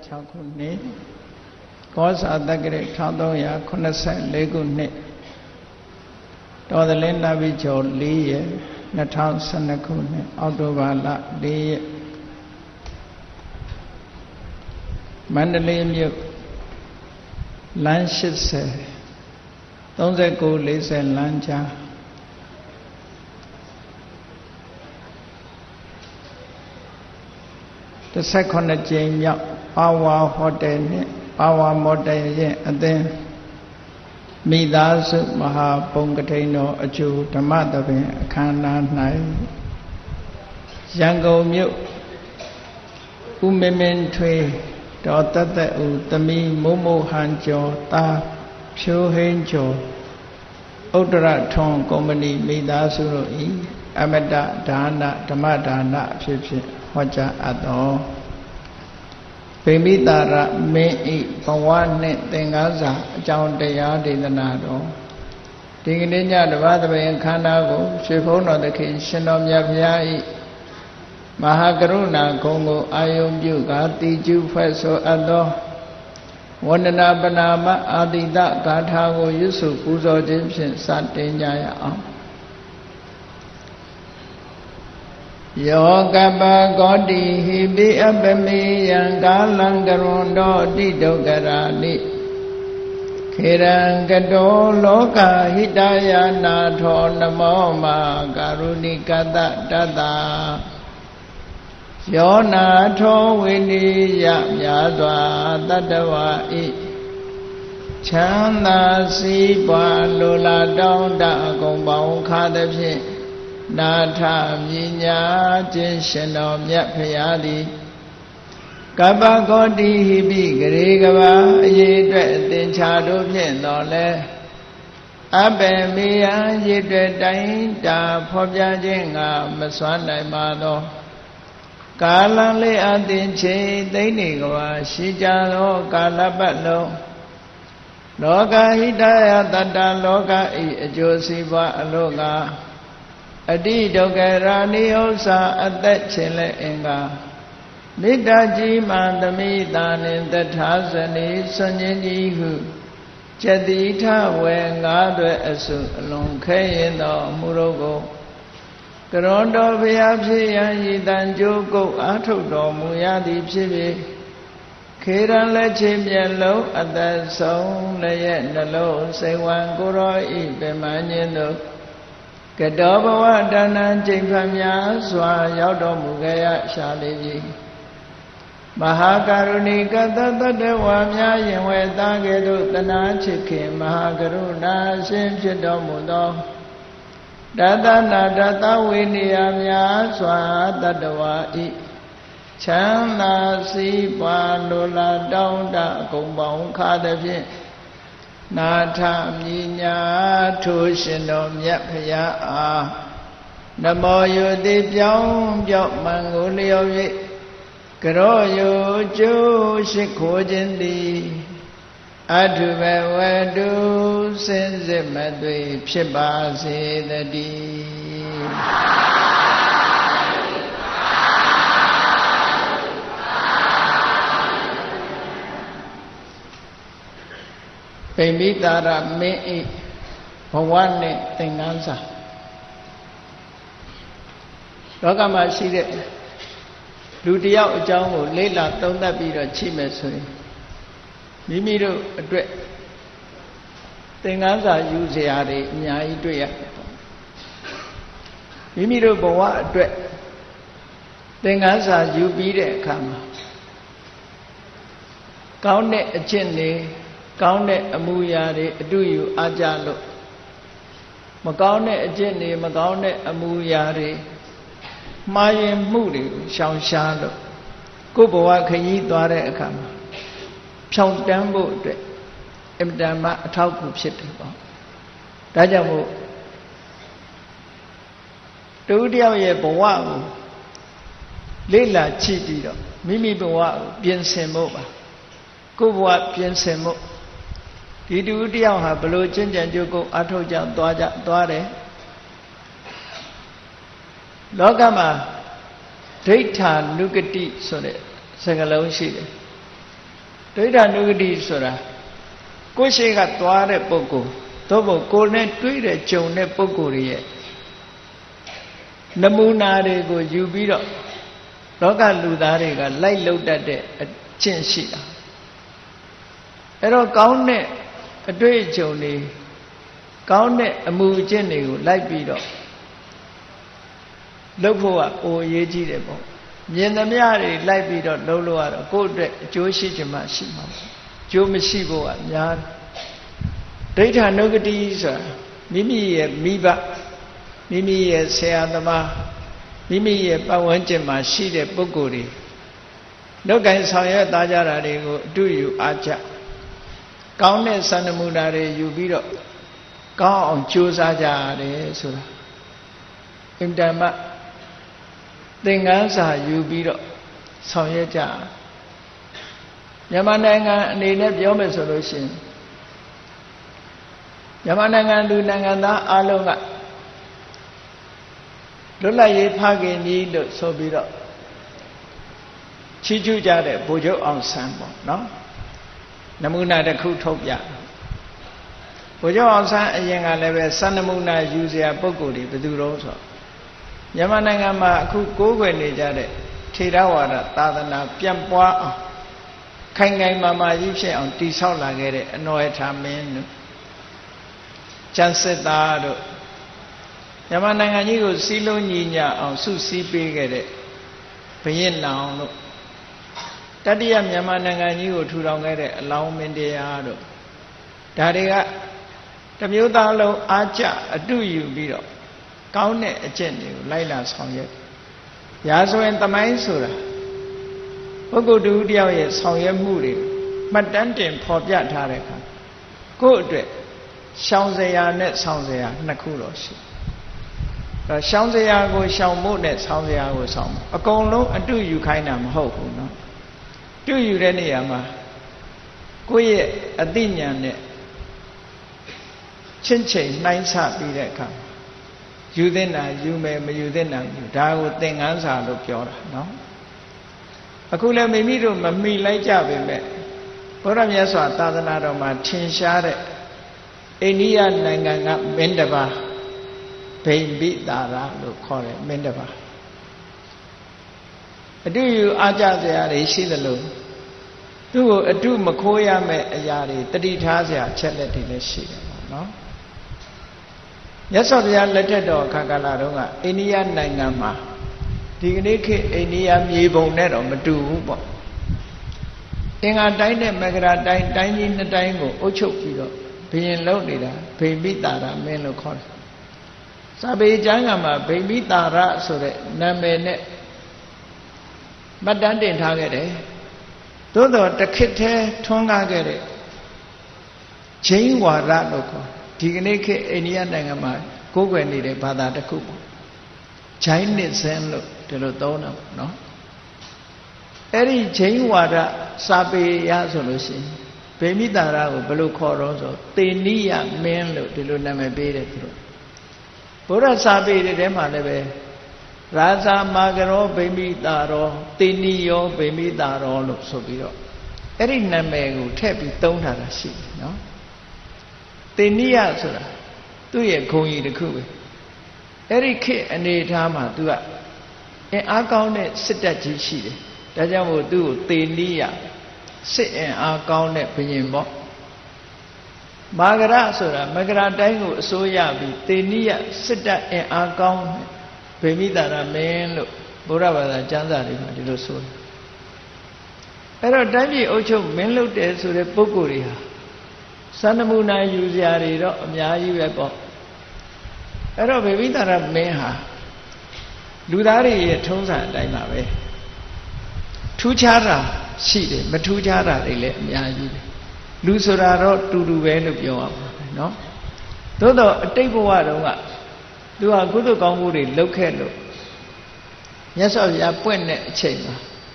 6ခုနှစ်ကောဇာတက္ကရာ1384ခုနှစ်တော်သလင်းနာပြီးကျော်4ရက်2012ခုနှစ်အောက်တိုဘာလ4ရက်မန္တလေးမြို့လမ်း80 3940လမ်းကြား18ကြိမ်မြောက်ပါဝါဟိုတယ်နဲ့ပါဝါမော်တယ်ရဲ့အသင်းမိသားစုမဟာပုံကထိန်တော်အကျိုးဓမ္မသဘင်အခမ်းအနား၌ရန်ကုန်မြို့ဦးမင်းမင်းထွေးတော်တသက်ဦးသမီးမိုးမိုးဟန်ကျော်သားဖြိုးဟင်းကျော်ဥဒရထွန်းကုမ္ပဏီမိသားစုတို့၏အမတဒါနဓမ္မဒါနအဖြစ်ဖြင့်ဟောကြားအပ်သောဗိမိတာရမင်းဤဘဝနှင့်သင်္ကန်းစာအကြောင်းတရားဒေသနာတော်ဒီကနေ့ညတပတ်သဘင်ခန္ဓာကိုရွှေဘုန်းတော်သခင်ရှင်တော်မြတ်ဘုရားဤမဟာကရုဏာဂုဏ်ကိုအာယုံပြုကာတိကျုဖွဲ့ဆိုအပ်သောဝန္ဒနာပနာမအာတိတဂါထာကိုရွတ်ဆိုပူဇော်ခြင်းဖြင့်စတင်ကြရအောင်ယောကပကောတိဟိပိအပမေယံကာလံကရွန်တောတိဒုက္ခရာနိခေရံကတောလောကဟိတယနာထောနမောမာကာရုဏိကတတတယောနာထောဝိနိယမြာစွာတတ္တဝါဤချမ်းသာစီးပွားလိုလားတောင်းတအကုန်ပေါင်းခါသဖြင့်နာထမြညာခြင်းရှင်တော်မြတ်ဖရာသည်ကပ္ပကောတိဟိပိဂရေကဘာအရေးအတွက်အသင်္ချာတို့ဖြင့်တော်လဲအဘေမေယရေအတွက်တိုင်းတာဖော်ပြခြင်းငါမစွမ်းနိုင်ပါသောကာလံလေးအသင်ချိန်သိမ့်နေကဘာရှိကြသောကာလပတ်လုံးလောကဟိတယတတ္တလောကဤအကျိုးစီးပွားအလို့ကအတိဒုက္ခရာနိဥ္စာအသက်ခြင်းလဲအင်္ဂါမေတ္တာကြီးမှသမိတာနှင့်တထာဇနီဆွန်ခြင်းကြီးဟုကျတိထဝေငါးတွေအစုအလုံးခဲရင်တော်မူတော့ကိုကရွန်တော်ဘုရားဖြစ်ရန်ဤတန်ကြိုးကုတ်အားထုတ်တော်မူရသည်ဖြစ်၍ခေရန်လက်ချင်းမျက်လုံးအသက်ဆုံးလည်းရဲ့နှလုံးစိတ်ဝံကိုရောဤပင်မခြင်းတို့ကတောဘဝတဏ္ဏကျိန်ဖန်များစွာရောက်တော်မူခဲ့ရရှာလေပြီမဟာကရုဏီကတတတ္တဝါများယင်ဝဲသားကဲ့သို့တနာချစ်ခင်မဟာကရုဏာရှင်ဖြစ်တော်မူသောတတနာတတဝိနည်းများစွာတတ္တဝါဤချမ်းသာစီးပွားလိုလားတောင်းတအကုန်ပေါင်းခါသဖြင့်နာထမြညာထိုရှင်တော်မြတ်ဖရာအားနမောယုတိပြောင်းပြောက်မှန်ကိုလျော်၍ကရောယုကျိုးရှိခိုးခြင်းသည်အထုဘဝတုစင်စစ်မသွေဖြစ်ပါစေတည်းဗိမိတာရမင်းဤဘဝနဲ့သင်္ကန်းစာလောကမှာရှိတဲ့လူတယောက်အကြောင်းကိုလေ့လာသုံးသပ်ပြီးတော့ချိမယ်ဆိုရင်မိမိတို့အတွက်သင်္ကန်းစာယူစရာတွေအများကြီးတွေ့ရတယ်မိမိတို့ဘဝအတွက်သင်္ကန်းစာယူပြီးတဲ့အခါမှာကောင်းတဲ့အကျင့်တွေကောင်းတဲ့အမှုရာတွေအတူယူအားကြလို့မကောင်းတဲ့အကျင့်တွေမကောင်းတဲ့အမှုရာတွေမှားယွင်းမှုတွေကိုရှောင်ရှားလို့ကိုယ်ဘဝခရီးသွားတဲ့အခါမှာဖြောင့်တန်းဖို့အတွက်အင်တန်မှအထောက်အကူဖြစ်တယ်ပေါ့ဒါကြောင့်မို့တူတယောက်ရဲ့ဘဝကိုလေ့လာကြည့်ပြီးတော့မိမိဘဝကိုပြင်ဆင်ဖို့ပါကိုယ်ဘဝပြင်ဆင်ဖို့ဒီတူတယောက်ဟာဘလို့ကျင့်ကြံကြိုးကိုအထောက်ကြောင့်သွားတယ်လောကမှာဒိဋ္ဌာနုကတိဆိုတဲ့စကားလုံးရှိတယ်ဒိဋ္ဌာနုဂတိဆိုတာကိုယ်ရှိကသွားတဲ့ပုဂ္ဂိုလ်သို့မဟုတ်ကိုယ်နဲ့တွေ့တဲ့ကြုံတဲ့ပုဂ္ဂိုလ်ရဲ့နမူနာတွေကိုယူပြီးတော့လောကလူသားတွေကလိုက်လုပ်တတ်တဲ့အကျင့်ရှိတာအဲ့တော့ကောင်းတဲ့အတွေ့အကြုံတွေကောင်းတဲ့အမှုအကျင့်တွေကိုလိုက်ပြီးတော့လုပ်ဖို့ကအိုအရေးကြီးတယ်ပေါ့မြင်သမျှတွေလိုက်ပြီးတော့လုပ်လို့ရတော့ကိုယ့်အတွက်အကျိုးရှိချင်မှရှိမှာပေါ့အကျိုးမရှိဖို့ကများဒိဋ္ဌာနုဂတိဆိုတာမိမိရဲ့မိဘမိမိရဲ့ဆရာသမားမိမိရဲ့ပတ်ဝန်းကျင်မှာရှိတဲ့ပုဂ္ဂိုလ်တွေလောကီဆောင်ရွက်သားကြတာတွေကိုအတူယူအားကြကောင်းတဲ့စံနမူနာတွေယူပြီးတော့ကောင်းအောင်ကြိုးစားကြရတယ်ဆိုတာအင်တမသင်္ကန်းစာယူပြီးတော့ဆောင်ရွက်ကြမြန်မာနိုင်ငံအနေနဲ့ပြောမယ်ဆိုလို့ရှိရင်မြန်မာနိုင်ငံလူနိုင်ငံသားအားလုံးကလွတ်လပ်ရေးဖခင်ကြီးလို့ဆိုပြီးတော့ချီးကျူးကြတဲ့ဗိုလ်ချုပ်အောင်ဆန်းပေါ့နော်နမူနာတစ်ခုထုတ်ပြဗိုလ်ချုပ်အောင်ဆန်းအရင်ကလည်းပဲစံနမူနာယူเสียပုဂ္ဂိုလ်တွေဘယ်သူတော့ဆိုမြန်မာနိုင်ငံမှာအခုကိုးကွယ်နေကြတဲ့ထေရဝါဒသာသနာပြန့်ပွားအောင်ခိုင်ခိုင်မာမာကြီးဖြစ်အောင်တည်ဆောက်လာခဲ့တဲ့အနော်ရထာမင်းတို့ကျန်စစ်သားတို့မြန်မာနိုင်ငံကြီးကိုစီးလုံးညီညအောင်စုစည်းပေးခဲ့တဲ့ဘုရင်လောင်တို့တတိယမြန်မာနိုင်ငံကြီးကိုထူထောင်ခဲ့တဲ့အလောင်းမင်းတရားတို့ဒါတွေကတမျိုးသားလုံးအားကျအတူယူပြီးတော့ကောင်းတဲ့အကျင့်တွေကိုလိုက်လာဆောင်ရွက်ရာဆိုရင်သမိုင်းဆိုတာပုဂ္ဂိုလ်တူတယောက်ရဲ့ဆောင်ရွက်မှုတွေမှတ်တမ်းတင်ဖော်ပြထားတဲ့အခါကိုယ့်အတွက်ရှောင်စရာနဲ့ဆောင်စရာနှစ်ခုတော့ရှိရှောင်စရာကိုရှောင်ဖို့နဲ့ဆောင်စရာကိုဆောင်ဖို့အကုန်လုံးအတူယူခိုင်းတာမဟုတ်ဘူးเนาะတူယူတဲ့နေရာမှာကိုယ့်ရဲ့အသိဉာဏ်နဲ့ချင့်ချိန်နှိုင်းဆပြီးတဲ့အခါယူသင့်တာယူမယ်မယူသင့်တာယူဒါကိုသင်္ကန်းစာလို့ပြောတာเนาะအခုလည်းမိမိတို့မမိလိုက်ကြပေမဲ့ဘုရားမြတ်စွာသာသနာတော်မှာထင်ရှားတဲ့အိန္ဒိယနိုင်ငံကမင်းတစ်ပါးဗိမ္ပိတာရလို့ခေါ်တယ်မင်းတစ်ပါးအတူယူအားကြစရာတွေရှိသလိုသူ့ကိုအတုမခိုးရမယ့်အရာတွေတတိထားစရာချက်လက်တွေလည်းရှိတယ်ပေါ့နော်မြတ်စွာဘုရားလက်ထက်တော်အခါကာလတုန်းကအိန္ဒိယနိုင်ငံမှာဒီကနေ့ခေတ်အိန္ဒိယမြေပုံနဲ့တော့မတူဘူးပေါ့အင်္ဂါတိုင်းနဲ့မဂရာတိုင်းတိုင်းကြီးနှစ်တိုင်းကိုအုပ်ချုပ်ပြီးတော့ဘုရင်လုပ်နေတာဗိမ္ပိတာရမင်းလို့ခေါ်တယ်စာပေကျမ်းကမှာဗိမ္ပိတာရဆိုတဲ့နာမည်နဲ့မှတ်တမ်းတင်ထားခဲ့တယ်သို့တော်တခေတ်ထဲထွန်းကားခဲ့တဲ့ဂျိန်းဝါဒလို့ခေါ်ဒီကနေ့ခေတ်အိန္ဒိယနိုင်ငံမှာကိုးကွယ်နေတဲ့ဘာသာတစ်ခုပေါ့ဂျိုင်းနစ်ဇန်လို့ဒီလိုသုံးတာပေါ့နော်အဲ့ဒီဂျိန်းဝါဒစာပေရဆိုလို့ရှိရင်ဗိမ္ပိတာရကိုဘယ်လိုခေါ်တော့ဆိုသေနိယမင်းလို့ဒီလိုနာမည်ပေးတယ်သူတို့ဘုရားစာပေတွေထဲမှာလည်းပဲရာဇာမာကရောဗိမ္ပိတာရောသေနိယောဗိမ္ပိတာရောလို့ဆိုပြီးတော့အဲ့ဒီနာမည်ကိုထည့်ပြီးသုံးထားတာရှိတယ်နော်သေနိယဆိုတာသူ့ရဲ့ဂုဏ်ကြီးတစ်ခုပဲအဲ့ဒီခေတ်အနေထားမှာသူကအင်အားကောင်းတဲ့စစ်တပ်ကြီးရှိတယ်ဒါကြောင့်မို့သူ့ကိုသေနိယစစ်အင်အားကောင်းတဲ့ဘုရင်ပေါ့မာဂရဆိုတာမဂရတိုင်းကိုအစိုးရပြီးသေနိယစစ်တပ်အင်အားကောင်းဗိမ္ပိတာရမင်းလို့ဘုရားဘာသာကျမ်းစာတွေမှာဒီလိုဆိုတယ်အဲ့တော့တိုင်းပြည်အုပ်ချုပ်မင်းလုပ်တယ်ဆိုတဲ့ပုဂ္ဂိုလ်တွေဟာစံနမူနာယူစရာတွေတော့အများကြီးပဲပေါ့အဲ့တော့ဗိမ္ပိတာရမင်းဟာလူသားတွေရဲ့ထုံးစံအတိုင်းပါပဲထူးခြားတာရှိတယ်မထူးခြားတာတွေလည်းအများကြီးပဲလူဆိုတာတော့တူတူပဲလို့ပြောရမှာပဲเนาะသို့တော့အတိတ်ဘဝတုန်းကသူဟာကုသိုလ်ကောင်းမှုတွေလုပ်ခဲ့လို့မြတ်စွာဘုရားပွင့်တဲ့အချိန်မှာ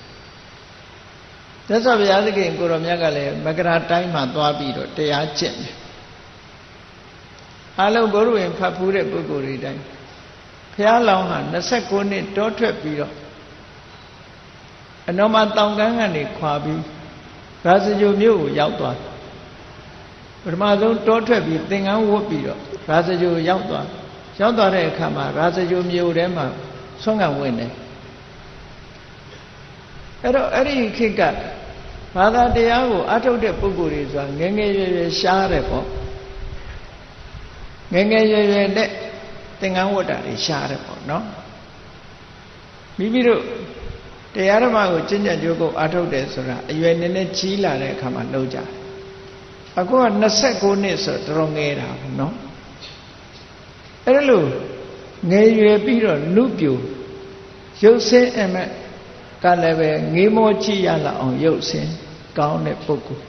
မြတ်စွာဘုရားသခင်ကိုရောမြတ်ကလည်းမကရာတိုင်းမှာသွားပြီးတော့တရားကျင့်တယ်အလုံးဘုရားဝင်ဖတ်ဖူးတဲ့ပုဂ္ဂိုလ်တွေတိုင်းဘုရားလောင်းဟာ29နှစ်တောထွက်ပြီးတော့အနောမတောင်ကန်းကနေခွာပြီးရာဇဂိုမြို့ကိုရောက်သွားပထမဆုံးတောထွက်ပြီးသင်္ကန်းဝတ်ပြီးတော့ရာဇဂိုရောက်သွားတဲ့အခါမှာရာဇဂိုမြို့ထဲမှာဆွမ်းခံဝင်တယ်အဲ့တော့အဲ့ဒီခေတ်ကဘာသာတရားကိုအထုတ်တဲ့ပုဂ္ဂိုလ်တွေဆိုတာငယ်ငယ်ရွယ်ရွယ်ရှားတယ်ပေါ့ငယ်ငယ်ရွယ်ရွယ်နဲ့သင်္ကန်းဝတ်တာတွေရှားတယ်ပေါ့နော်မိမိတို့တရားဓမ္မကိုကျင့်ကြံကြိုးကိုအထုတ်တယ်ဆိုတာအရွယ်နည်းနည်းကြီးလာတဲ့အခါမှာလုပ်ကြတယ်အခုက29နှစ်ဆိုတော့တော်ငယ်တာပေါ့နော်အဲ့လိုငယ်ရွယ်ပြီးတော့လူပြိုရုပ်ဆင်းအမကလည်းပဲငေးမောကြည့်ရလောက်အောင်ရုပ်ဆင်းကောင်းတဲ့ပုဂ္ဂိုလ်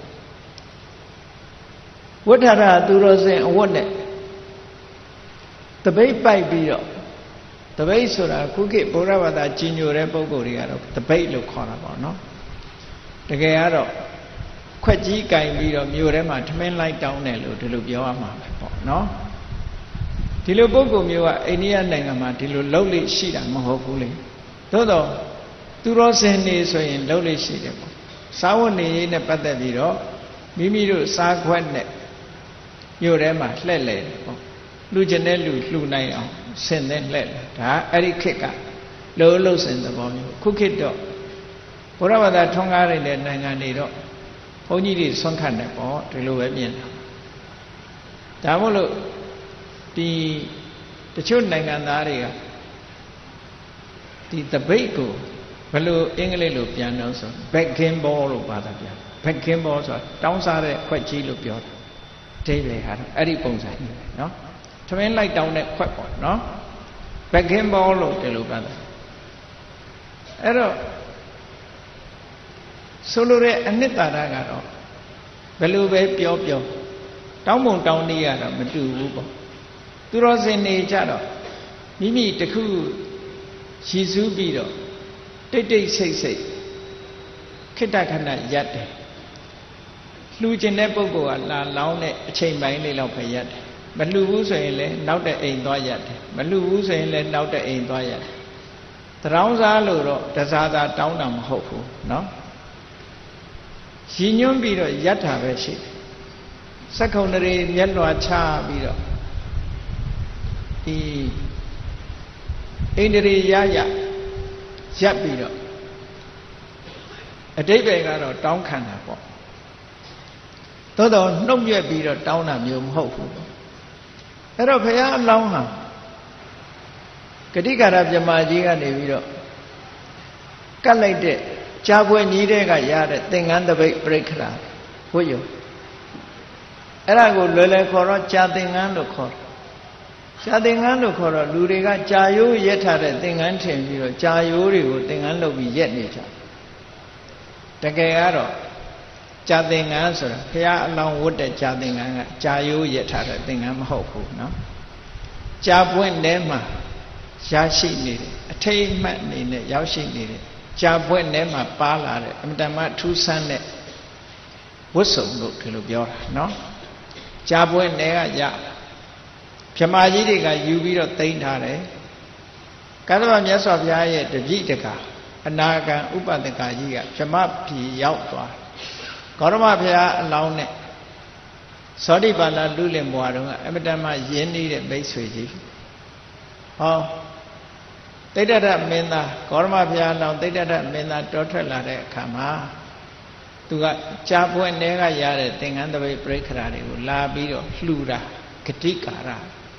ဝဋ္ဌရသူတော်စင်အဝတ်နဲ့တပိတ်ပိုက်ပြီးတော့တပိတ်ဆိုတာခုခေတ်ဗုဒ္ဓဘာသာကြီးညိုတဲ့ပုဂ္ဂိုလ်တွေကတော့တပိတ်လို့ခေါ်တာပေါ့နော်တကယ်ကတော့ခွက်ကြီးကင်ပြီးတော့မြို့ထဲမှာထမင်းလိုက်တောင်းတယ်လို့ဒီလိုပြောရမှာပဲပေါ့နော်ဒီလိုပုဂ္ဂိုလ်မျိုးကအိန္ဒိယနိုင်ငံမှာဒီလိုလှုပ်လိရှိတာမဟုတ်ဘူးလေသို့တော့သူတော်စင်နေဆိုရင်လှုပ်လိရှိတယ်ပေါ့စာဝတ်နေရေးနဲ့ပတ်သက်ပြီးတော့မိမိတို့စားခွက်နဲ့မြို့ထဲမှာလှည့်လေတယ်ပေါ့လူကျင်တဲ့လူလှူနိုင်အောင်ဆင်တဲ့လှည့်လေဒါအဲ့ဒီခေတ်ကလှုပ်ဆင်သဘောမျိုးခုခေတ်တော့ဘုရားဘာသာထွန်းကားတဲ့နိုင်ငံတွေတော့ဘုန်းကြီးတွေဆွမ်းခံတယ်ပေါ့ဒီလိုပဲမြင်တာဒါမို့လို့ဒီတချို့နိုင်ငံသားတွေကဒီတပိတ်ကိုဘယ်လိုအင်္ဂလိပ်လိုပြန်တော့ဆို backing ball လို့ဘာသာပြန် backing ball ဆိုတာတောင်းစားတဲ့ခွက်ကြီးလို့ပြောတယ်ဒိဗေဟာအဲ့ဒီပုံစံကြီးပဲเนาะထမင်းလိုက်တောင်းတဲ့ခွက်ပေါ့เนาะ backing ball လို့ဒီလိုပြောတယ်အဲ့တော့ဆိုလိုတဲ့အနှစ်သာရကတော့ဘယ်လိုပဲပြောတောင်းပုံတောင်းနေရတော့မတူဘူးပေါ့သူတော်စင်နေကြတော့မိမိတခုရည်စူးပြီးတော့တိတ်ဆိတ်ခိတ္တခဏရက်တယ်လှူကျင်တဲ့ပုဂ္ဂိုလ်ကလာလောင်းတဲ့အချိန်ပိုင်းလေးလောက်ပဲရက်တယ်မလှူဘူးဆိုရင်လည်းနောက်တဲ့အိမ်သွားရက်တယ်မလှူဘူးဆိုရင်လည်းနောက်တဲ့အိမ်သွားရက်တယ်တရောင်းစားလို့တော့တစားသားတောင်းတာမဟုတ်ဘူးเนาะရည်ညွှန်းပြီးတော့ရက်တာပဲရှိတယ်စက္ကုံတွေမျက်လွှာချပြီးတော့ဒီအိန္ဒြေရရပ်ပြီးတော့အတိတ်ပဲကတော့တောင်းခံတာပေါ့သို့တော့နှုတ်မြက်ပြီးတော့တောင်းတာမျိုးမဟုတ်ဘူးအဲ့တော့ဘုရားအလောင်းဟာဂတိကာရပြမကြီးကနေပြီးတော့ကတ်လိုက်တဲ့ကြာပွဲညီးတဲ့ကရတဲ့သင်္ကန်းတပိတ်ပြိခရာဝိယအဲ့ဒါကိုလွယ်လွယ်ခေါ်တော့ကြာသင်္ကန်းလို့ခေါ်တယ်ကြာသင်္ကန်းလို့ခေါ်တော့လူတွေကကြာရိုးရက်ထားတဲ့သင်္ကန်းထင်ပြီးတော့ကြာရိုးတွေကိုသင်္ကန်းလုပ်ပြီးရက်နေကြတကယ်ကတော့ကြာသင်္ကန်းဆိုတာဘုရားအလောင်းဝတ်တဲ့ကြာသင်္ကန်းကကြာရိုးရက်ထားတဲ့သင်္ကန်းမဟုတ်ဘူးเนาะကြာပွင့်ထဲမှာရရှိနေတယ်အထိတ်မှတ်နေနဲ့ရောက်ရှိနေတယ်ကြာပွင့်ထဲမှာပါလာတဲ့အမတမထူးဆန်းတဲ့ဝတ်စုံလို့ဒီလိုပြောတာเนาะကြာပွင့်ထဲကရဗြဟ္မာကြီးတွေကယူပြီးတော့တိမ့်ထားတယ်ကသဗ္ဗမြတ်စွာဘုရားရဲ့တပည့်တကအနာဂံဥပဒကကြီးကဗြဟ္မပြည်ရောက်သွားဂေါရမဘုရားအလောင်းနဲ့သောတိပါဠလူလင်ဘွားတော်ကအမတမရင်းနှီးတဲ့မိတ်ဆွေကြီးဟောတိဋ္ဌရမင်းသားဂေါရမဘုရားအလောင်းတိဋ္ဌရမင်းသားတောထွက်လာတဲ့အခါမှာသူကကြာပွင့်ထဲကရတဲ့သင်္ကန်းတပိတ်ပြိခရာတွေကိုလာပြီးတော့လှူတာဂတိကာရ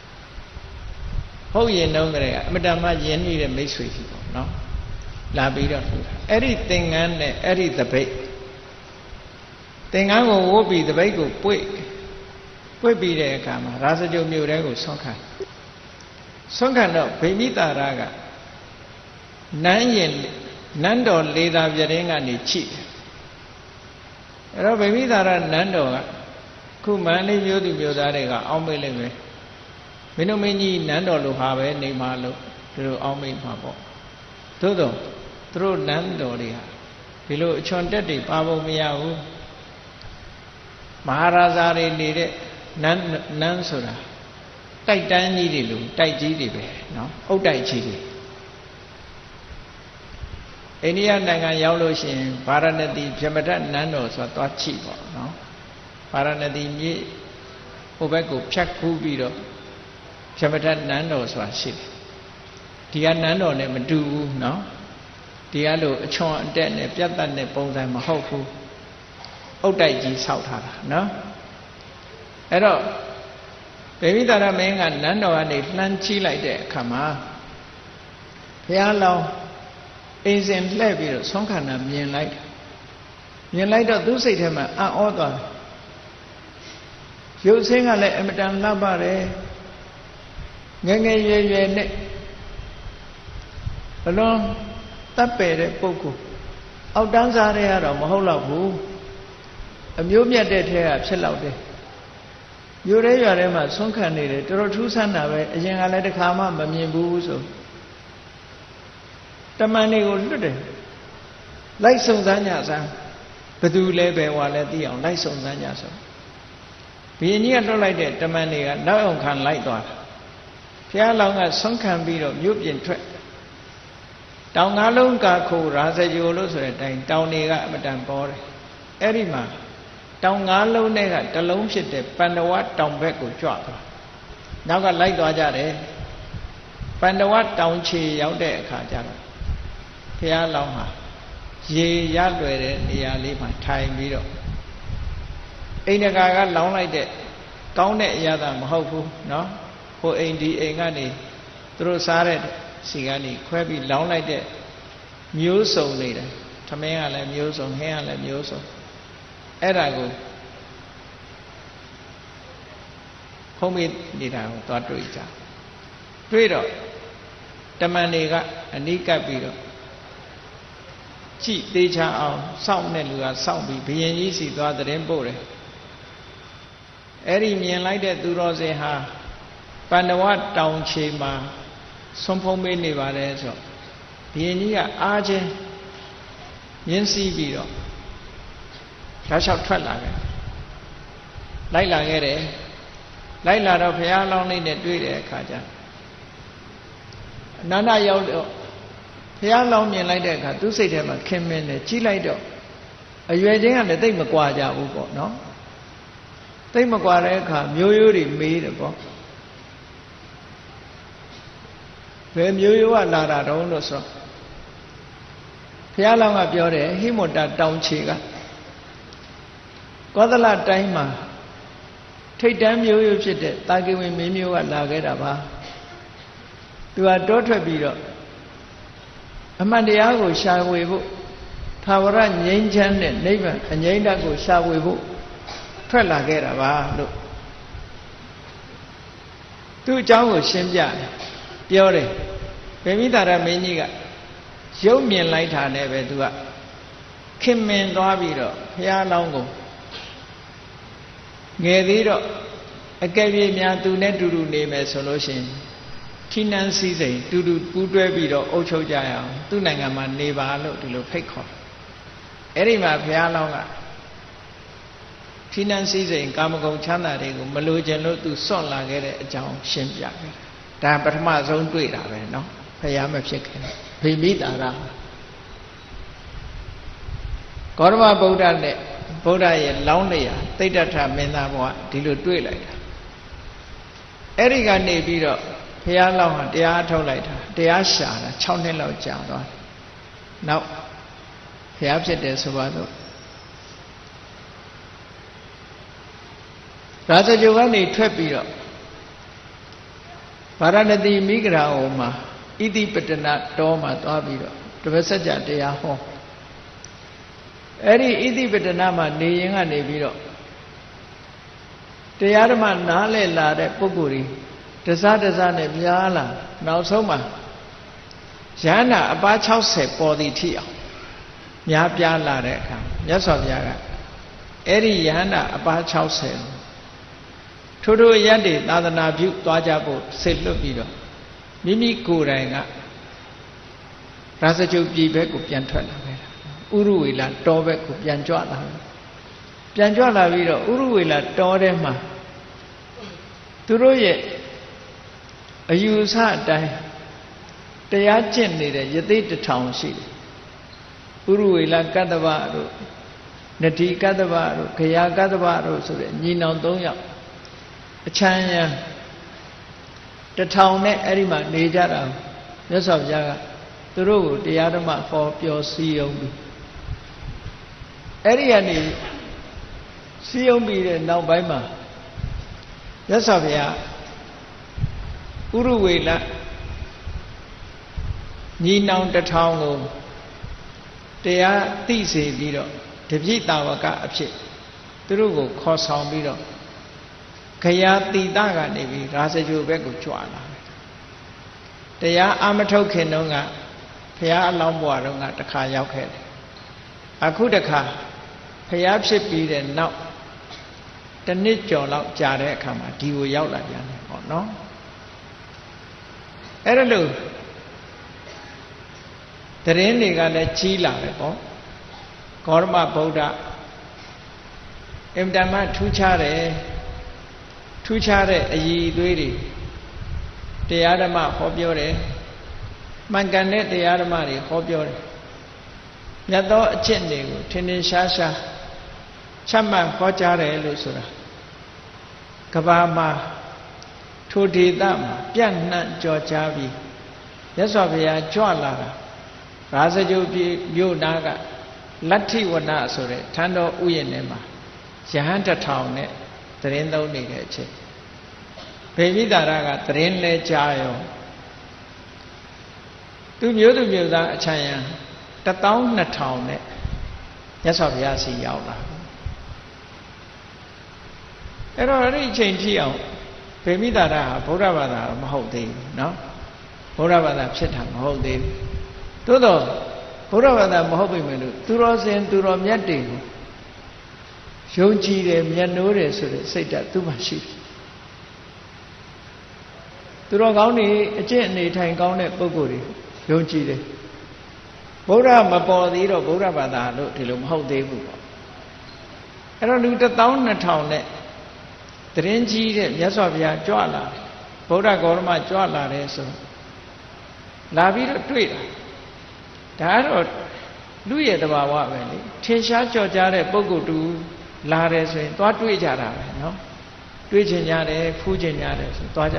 ဟုတ်ရင်တော့ကအမတမရင်းနှီးတဲ့မိတ်ဆွေကြီးပေါ့နော်လာပြီးတော့လှူတာအဲ့ဒီသင်္ကန်းနဲ့အဲ့ဒီတပိတ်သင်္ကန်းကိုဝုတ်ပြီးတပိတ်ကိုပွေ့ပြီးတဲ့အခါမှာရာဇဂိုမြို့ထဲကိုဆွမ်းခံတော့ဗိမိတာရကနန်းတော်လေသာပြတင်းကနေချိတယ်အဲ့တော့ဗိမိတာရနန်းတော်ကခုမန္တလေးမြို့သူမြို့သားတွေကအောင်းမေ့လိုက်မယ်မင်းတို့မင်းကြီးနန်းတော်လိုဟာပဲနေမှာလို့ဒီလိုအောင်းမေ့မှာပေါ့သို့တော့သူတို့နန်းတော်တွေဟာဒီလိုအချွန်တက်တွေပါဖို့မရဘူးမဟာရာဇာတွေနေတဲ့နန်းဆိုတာတိုက်တန်းကြီးတွေလို့တိုက်ကြီးတွေပဲเนาะအုတ်တိုက်ကြီးတွေအိန္ဒိယနိုင်ငံရောက်လို့ရှိရင်ဗာရာဏသီဗြဟ္မထနန်းတော်ဆိုတာသွားကြည့်ပေါ့နော်ဗာရာဏသီမြေဟိုဘက်ကိုဖြတ်ကူးပြီးတော့ဗြဟ္မထနန်းတော်ဆိုတာရှိတယ်ဒီကနန်းတော်နဲ့မတူဘူးနော်ဒီကလိုအချွန်အတက်နဲ့ပြတ်တက်တဲ့ပုံစံမဟုတ်ဘူးအုတ်တိုက်ကြီးဆောက်ထားတာနော်အဲ့တော့ဒေဝိတာရမင်းကနန်းတော်ကနေလှမ်းကြည့်လိုက်တဲ့အခါမှာဘုရားလောင်းအိမ်စဉ်လှည့်ပြီးတော့ဆုံးခန္ဓာမြင်လိုက်တော့သူ့စိတ်ထဲမှာအံ့ဩသွားတယ်ရုပ်ဆင်းကလည်းအမတန်လှပတယ်ငယ်ငယ်ရွယ်ရွယ်နဲ့အလွန်တပ်ပယ်တဲ့ပုဂ္ဂိုလ်အောက်တန်းစားတဲ့ကတော့မဟုတ်တော့ဘူးအမျိုးမြတ်တဲ့ထဲကဖြစ်လောက်တယ်ယူရဲရွာထဲမှာဆုံးခံနေတယ်တော်တော်ထူးဆန်းတာပဲအရင်ကလည်းတစ်ခါမှမမြင်ဘူးဆိုတမန်တွေကိုလွတ်တယ်လိုက်စုံစမ်းကြစမ်းဘသူလဲပဲဝါလဲသိအောင်လိုက်စုံစမ်းကြဆိုဘုရင်ကြီးကလွတ်လိုက်တဲ့တမန်တွေကနောက်အောင်ခံလိုက်သွားတာဘုရားလောင်းကဆုံးခံပြီးတော့မြို့ပြင်ထွက်တောင်ငါးလုံးကာခိုရာဇဂိုလို့ဆိုတဲ့အတိုင်းတောင်တွေကအမတန်ပေါ်တယ်အဲ့ဒီမှာတောင်ငါးလုံးနဲ့ကတလုံးဖြစ်တဲ့ပန္ဒဝတောင်ဘက်ကိုကြွသွားနောက်ကလိုက်သွားကြတယ်ပန္ဒဝတောင်ခြေရောက်တဲ့အခါကျတော့ဘုရားလောင်းဟာရေရလွယ်တဲ့နေရာလေးမှာထိုင်ပြီးတော့အိန္ဒကာကလောင်းလိုက်တဲ့ကောင်းတဲ့အရာသာမဟုတ်ဘူးเนาะဟိုအိမ်ဒီအိမ်ကနေသူတို့စားတဲ့စီကနေခွဲပြီးလောင်းလိုက်တဲ့မျိုးစုံနေတယ်သမင်းကလည်းမျိုးစုံဟင်းကလည်းမျိုးစုံအဲ့ဒါကိုဖုံးမိနေတာကိုသွားတွေ့ကြတွေ့တော့တမန်တွေကအနိကပ်ပြီးတော့ကြည့်သေးချအောင်စောင့်တဲ့လူကစောင့်ပြီးဘုရင်ကြီးစီသွားသတင်းပို့တယ်အဲ့ဒီမြင်လိုက်တဲ့သူတော်စင်ဟာပန္ဒဝတောင်ခြေမှာဆုံးဖုံးပေးနေပါတယ်ဆိုတော့ဘုရင်ကြီးကအားချင်းမြင်းစည်းပြီးတော့ဓာတ်လျှောက်ထွက်လာခဲ့လိုက်လာခဲ့တယ်လိုက်လာတော့ဘုရားလောင်းလေးနဲ့တွေ့တဲ့အခါကျအနန္တရောက်တော့ဘုရားလောင်းမြင်လိုက်တဲ့အခါသူ့စိတ်ထဲမှာခင်မင်းတယ်ကြီးလိုက်တော့အရွယ်ချင်းကလည်းတိတ်မကွာကြဘူးပေါ့နော်တိတ်မကွာတဲ့အခါမျိုးရိုးတွေမေးတယ်ပေါ့ဘယ်မျိုးရိုးကလာတာတုံးလို့ဆိုဘုရားလောင်းကပြောတယ်ဟိမတတောင်ခြေကကောသလတိုင်းမှာထိတ်တန်းမျိုးရိုးဖြစ်တဲ့တာကိဝင်မင်းမျိုးကလာခဲ့တာပါသူကတောထွက်ပြီးတော့အမှန်တရားကိုရှာဝေဖို့သာဝရငြိမ်းချမ်းတဲ့နိဗ္ဗာန်အငြိမ့်တတ်ကိုရှာဝေဖို့ထွက်လာခဲ့တာပါလို့သူ့အကြောင်းကိုရှင်းပြတယ်ပြောတယ်ဗေမိတာရမင်းကြီးကရုပ်မြင်လိုက်တာနဲ့ပဲသူကခင်မင်သွားပြီးတော့ဘုရားလောင်းကိုငယ်သေးတော့အကယ်၍များသူနဲ့တူတူနေမယ်ဆိုလို့ရှိရင်ထိနှန်းစည်းစိမ်တူတူပူးတွဲပြီးတော့အုပ်ချုပ်ကြရအောင်သူ့နိုင်ငံမှာနေပါလို့ဒီလိုဖိတ်ခေါ်အဲ့ဒီမှာဘုရားလောင်းကထိနှန်းစည်းစိမ်ကာမဂုဏ်ချမ်းသာတွေကိုမလိုချင်လို့သူစွန့်လာခဲ့တဲ့အကြောင်းရှင်းပြခဲ့ဒါပထမဆုံးတွေ့တာပဲเนาะဘုရားမဖြစ်ခင်ဗိမိတာရဂေါတမဗုဒ္ဓနဲ့ဗုဒ္ဓရဲ့လောင်းလျာသိတ္တထမင်းသားဘဝဒီလိုတွေ့လိုက်တာအဲ့ဒီကနေပြီးတော့ဘုရားလောင်းဟာတရားထုတ်လိုက်တာတရားရှာတာ6နှစ်လောက်ကြာသွားတယ်နောက်ဘုရားဖြစ်တယ်ဆိုပါတော့ရာဇဂိုကနေထွက်ပြီးတော့ဗာရာဏသီမိဂရာဟောမှာဣတိပတနာတောမှာသွားပြီးတော့တပည့်ဆက်ကြတရားဟောအဲ့ဒီဣတိပတနာမှာနေရင်ကနေပြီးတော့တရားဓမ္မနားလည်လာတဲ့ပုဂ္ဂိုလ်တွေတစားတစားနဲ့များလာနောက်ဆုံးမှာယန္တာအပါ60ပေါ်သည်ထိအောင်များပြားလာတဲ့အခါမြတ်စွာဘုရားကအဲ့ဒီယန္တာအပါ60ထို့ထို့ယတ္တိသာသနာပြုသွားကြဖို့ဆေလွတ်ပြီးတော့မိမိကိုယ်တိုင်ကရာဇဂိုပြည်ဘက်ကိုပြန်ထွက်လာခဲ့တာဥရဝေလတောဘက်ကိုပြန်ကြွလာတယ်ပြန်ကြွလာပြီးတော့ဥရဝေလတောထဲမှာသူတို့ရဲ့အယူဆအတိုင်းတရားကျင့်နေတဲ့ယသိတထောင်ရှိတယ်ဥရဝေလကတ္တဗတို့နတိကတ္တဗတို့ခရာကတ္တဗတို့ဆိုတဲ့ညီနောင်၃ယောက်အချမ်းရံ1000နဲ့အဲ့ဒီမှာနေကြတာမြတ်စွာဘုရားကသူတို့ကိုတရားဓမ္မဟောပြောစည်းရုံးပြီးအဲ့ဒီကနေစည်းရုံးပြီးတဲ့နောက်ပိုင်းမှာမြတ်စွာဘုရားဥရဝေလညီနောင်1000ကိုတရားသိစေပြီးတော့တပိဋ္ဌဝကအဖြစ်သူတို့ကိုခေါ်ဆောင်ပြီးတော့ခရာတိတကနေပြီးရာဇဂိုဘက်ကိုကြွလာတယ်တရားအမထုတ်ခင်တုန်းကဘုရားအလောင်းဘွားတုန်းကတစ်ခါရောက်ခဲ့တယ်အခုတစ်ခါဘုရားဖြစ်ပြီးတဲ့နောက်တစ်နှစ်ကျော်လောက်ကြာတဲ့အခါမှာဒီကိုရောက်လာပြန်တယ်ပေါ့နော်အဲ့ဒါလို့တရင်တွေကလည်းကြီးလာတယ်ပေါ့ဂေါရမဗုဒ္ဓအင်တမထူးခြားတဲ့အည်အသွေးတွေတရားဓမ္မဟောပြောတယ်မှန်ကန်တဲ့တရားဓမ္မတွေဟောပြောတယ်မြတ်သောအကျင့်တွေကိုထင်ထင်ရှားရှားချမှတ်ဟောကြားတယ်လို့ဆိုတာကဘာမှာထိုဒေသမှာပြန့်နှံ့ကြော်ကြားပြီးမြတ်စွာဘုရားကြွလာတာရာဇဂိုမြို့နာကလတ္ထိဝနဆိုတဲ့ထံတော်ဥယျာဉ်ထဲမှာယဟန်1000နဲ့သရင်သုံးနေတဲ့အချိန်ဗေမိတာရကသရင်လဲကြားရောသူမျိုးသားအချမ်းရံ12000နဲ့မြတ်စွာဘုရားစီရောက်လာအဲ့တော့အဲ့ဒီအချိန်ထိအောင်ဗေမိတာရဟာဗုဒ္ဓဘာသာမဟုတ်သေးဘူးเนาะဗုဒ္ဓဘာသာဖြစ်တာမဟုတ်သေးဘူးသို့တော့ဗုဒ္ဓဘာသာမဟုတ်ပေမဲ့လို့သူတော်စင်သူတော်မြတ်တွေကိုယုံကြည်တယ်မြတ်နိုးတယ်ဆိုတဲ့စိတ်ဓာတ်သူ့မှာရှိတယ်သူတော်ကောင်းတွေအကျင့်အနေထိုင်ကောင်းတဲ့ပုဂ္ဂိုလ်တွေယုံကြည်တယ်ဗုဒ္ဓမပေါ်သေးတော့ဗုဒ္ဓဘာသာလို့ဒီလိုမဟုတ်သေးဘူးပေါ့အဲ့တော့လူ12000နဲ့တရင်ကြီးတဲ့မြတ်စွာဘုရားကြွလာတယ်ဗုဒ္ဓဂေါရမကြွလာတယ်ဆိုလာပြီးတော့တွေ့တာဒါကတော့လူရဲ့တဘာဝပဲလေထင်ရှားကြော်ကြားတဲ့ပုဂ္ဂိုလ်တူလာတယ်ဆိုရင်သွားတွေ့ကြတာပဲเนาะတွေ့ချင်ကြတယ်ဖူးချင်ကြတယ်ဆိုသွားကြ